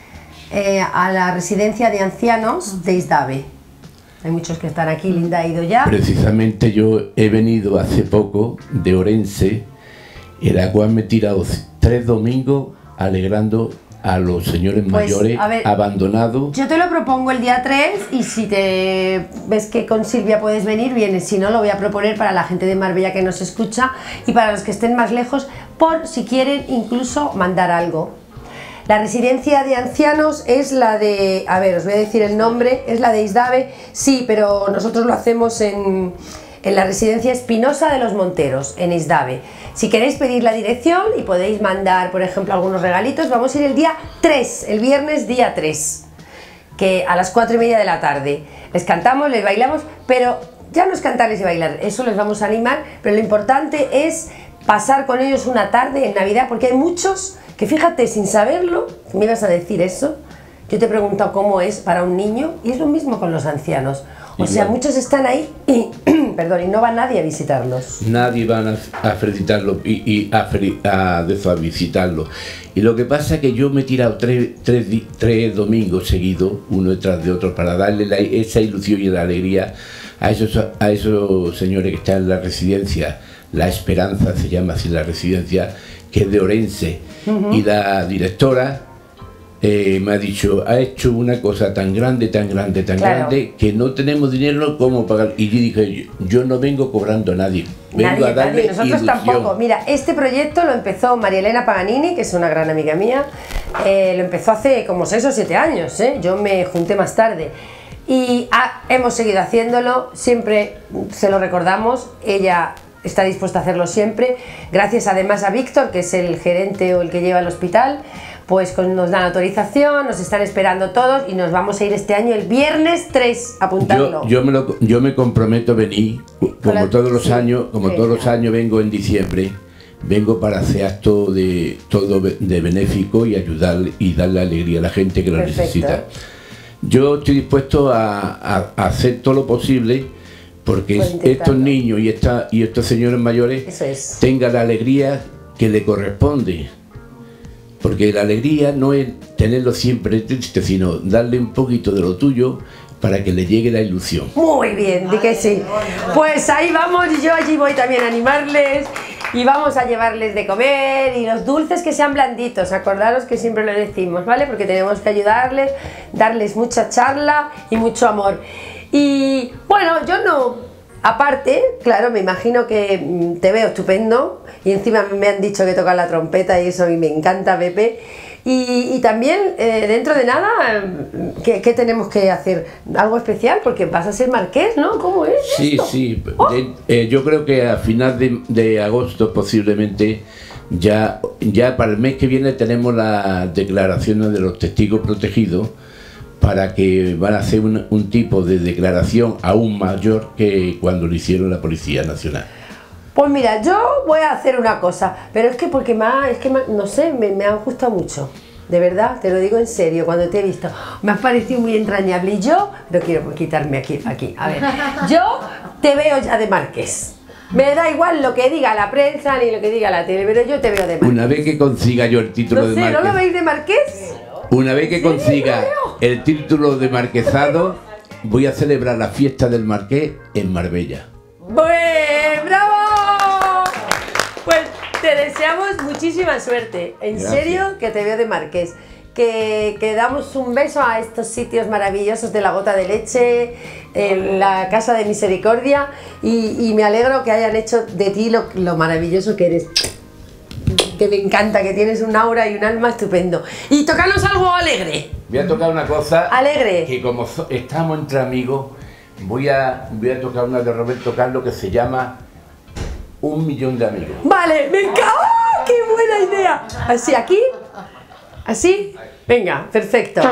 a la residencia de ancianos de Isdave. Hay muchos que están aquí, Linda ha ido ya. Precisamente yo he venido hace poco de Orense, en la cual me he tirado 3 domingos alegrando a los señores mayores abandonados. Yo te lo propongo el día 3 y si te ves que con Silvia puedes venir, vienes. Si no, lo voy a proponer para la gente de Marbella que nos escucha y para los que estén más lejos, por si quieren incluso mandar algo. La residencia de ancianos es la de, a ver, os voy a decir el nombre, es la de Isdave, sí, pero nosotros lo hacemos en la residencia Espinosa de los Monteros, en Isdave. Si queréis pedir la dirección y podéis mandar, por ejemplo, algunos regalitos, vamos a ir el día 3, el viernes día 3, que a las 4:30 de la tarde. Les cantamos, les bailamos, pero ya no es cantarles y bailar, eso les vamos a animar, pero lo importante es pasar con ellos una tarde en Navidad, porque hay muchos que, fíjate, sin saberlo, me ibas a decir eso, yo te he preguntado cómo es para un niño y es lo mismo con los ancianos. O sea, muchos están ahí y, perdón, y no va nadie a visitarlos. Nadie va a felicitarlo y a visitarlo. Y lo que pasa es que yo me he tirado tres domingos seguidos, uno detrás de otro, para darle esa ilusión y la alegría a esos señores que están en la residencia. La Esperanza se llama así la residencia, que es de Orense. Y la directora me ha dicho, ha hecho una cosa tan grande, grande, que no tenemos dinero como pagar. Y yo dije, yo no vengo cobrando a nadie, vengo a darle nosotros ilusión. Tampoco. Mira, este proyecto lo empezó María Elena Paganini, que es una gran amiga mía, lo empezó hace como 6 o 7 años, yo me junté más tarde. Y hemos seguido haciéndolo, siempre se lo recordamos, ella está dispuesta a hacerlo siempre, gracias además a Víctor, que es el gerente o el que lleva el hospital, pues nos dan autorización, nos están esperando todos y nos vamos a ir este año el viernes 3, apuntarlo. Yo me comprometo a venir, como todos los años vengo en diciembre, vengo para hacer acto de benéfico y ayudar y darle alegría a la gente que lo necesita. Yo estoy dispuesto a hacer todo lo posible porque estos niños y estos señores mayores tengan la alegría que le corresponde. Porque la alegría no es tenerlo siempre triste, sino darle un poquito de lo tuyo para que le llegue la ilusión. Muy bien, di que sí. Pues ahí vamos, y yo allí voy también a animarles y vamos a llevarles de comer y los dulces que sean blanditos, acordaros que siempre lo decimos, ¿vale? Porque tenemos que ayudarles, darles mucha charla y mucho amor. Y bueno, yo no, aparte, claro, me imagino que te veo estupendo y encima me han dicho que tocas la trompeta y eso a mí me encanta, Pepe. Y también, dentro de nada, ¿qué tenemos que hacer? Algo especial, porque vas a ser marqués, ¿no? ¿Cómo es esto? Sí. Yo creo que a final de agosto posiblemente, ya para el mes que viene tenemos las declaraciones de los testigos protegidos, para que van a hacer un tipo de declaración aún mayor que cuando lo hicieron la Policía Nacional. Pues mira, yo voy a hacer una cosa, pero es que porque no sé, me ha gustado mucho, de verdad, te lo digo en serio, cuando te he visto, me ha parecido muy entrañable y yo, no quiero quitarme aquí, a ver, yo te veo ya de marqués. Me da igual lo que diga la prensa ni lo que diga la tele, pero yo te veo de marqués. Una vez que consiga yo el título de marqués. ¿No lo veis de marqués? Una vez que consiga el título de marquesado, voy a celebrar la fiesta del marqués en Marbella. ¡Buen! ¡Bravo! Pues te deseamos muchísima suerte. En Gracias. serio, que te veo de Marqués. Que damos un beso a estos sitios maravillosos de la Gota de Leche, en la Casa de Misericordia, y me alegro que hayan hecho de ti lo maravilloso que eres. Que me encanta, que tienes un aura y un alma estupendo. Y tocarnos algo alegre. Voy a tocar una cosa Alegre. que como estamos entre amigos, voy a tocar una de Roberto Carlos que se llama 1 millón de amigos. Vale, me encanta. ¡Oh, qué buena idea! Así, aquí. ¿Así? Venga, perfecto.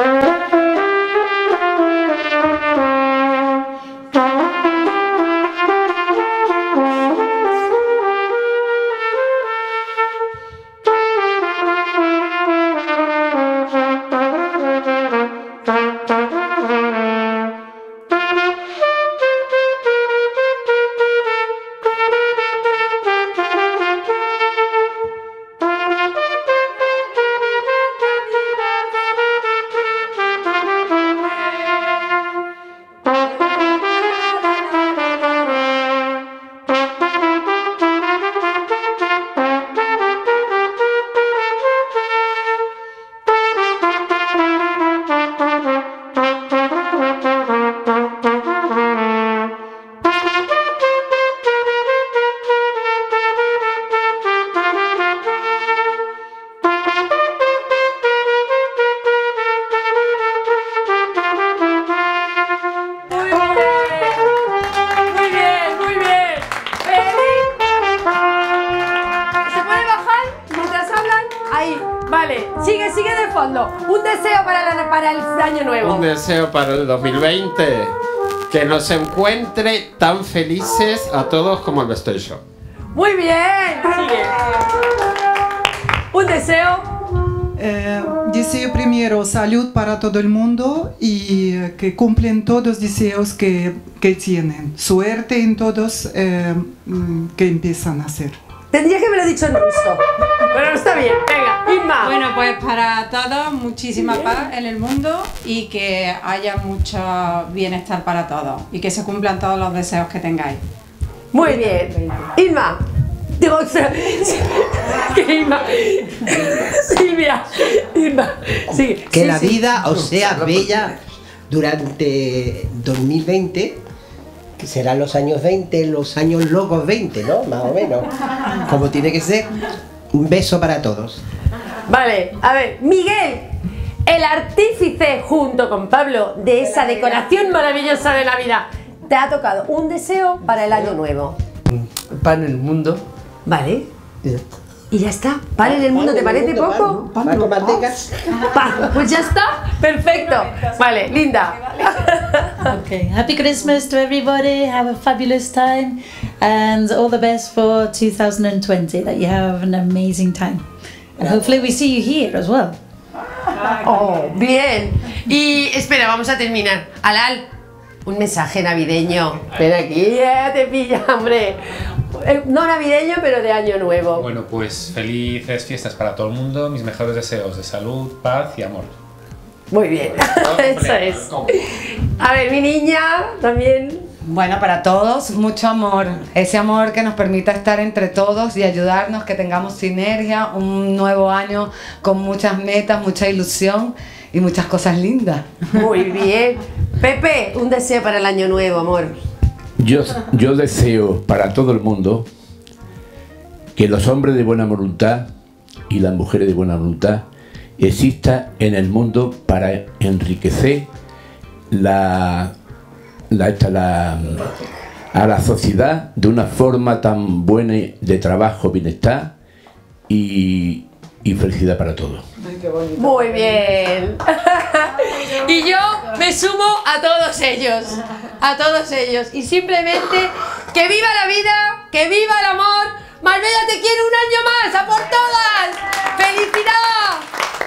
Sigue de fondo. Un deseo para el año nuevo. Un deseo para el 2020. Que nos encuentre tan felices a todos como el estoy yo. Muy bien. Sigue. Un deseo. Deseo primero salud para todo el mundo y que cumplen todos los deseos que tienen. Suerte en todos que empiezan a hacer. Tendría que haberlo dicho en ruso. Pero está bien, venga, Inma. Bueno, pues para todos, muchísima paz en el mundo y que haya mucho bienestar para todos y que se cumplan todos los deseos que tengáis. Muy bien. Inma. Digo, que Inma. Silvia. Inma. Sí. Que sí, la sí. vida os sea bella durante 2020, que serán los años 20, los años locos 20, ¿no? Más o menos. Como tiene que ser. Un beso para todos. Vale, a ver, Miguel, el artífice junto con Pablo de esa decoración maravillosa de Navidad, te ha tocado un deseo para el año nuevo. Pan en el mundo. Vale. Y ya está. ¿Pan en el mundo te parece poco? Pan con mantecas. Pues ya está. Perfecto. Vale, Linda. Okay, happy Christmas to everybody, have a fabulous time and all the best for 2020, that you have an amazing time and hopefully we see you here as well. Oh, bien. Y espera, vamos a terminar. Alal, un mensaje navideño. Ven aquí, te pilla, hombre. No navideño, pero de año nuevo. Bueno, pues felices fiestas para todo el mundo, mis mejores deseos de salud, paz y amor. Muy bien, eso es. A ver, mi niña, también. Bueno, para todos, mucho amor. Ese amor que nos permita estar entre todos y ayudarnos, que tengamos sinergia, un nuevo año con muchas metas, mucha ilusión y muchas cosas lindas. Muy bien. Pepe, un deseo para el año nuevo, amor. Yo deseo para todo el mundo que los hombres de buena voluntad y las mujeres de buena voluntad existan en el mundo para enriquecer a la sociedad de una forma tan buena de trabajo, bienestar y felicidad para todos. Muy bien. Y yo me sumo a todos ellos. A todos ellos. Y simplemente que viva la vida, que viva el amor. Marbella te quiere un año más, a por todas. ¡Felicidad!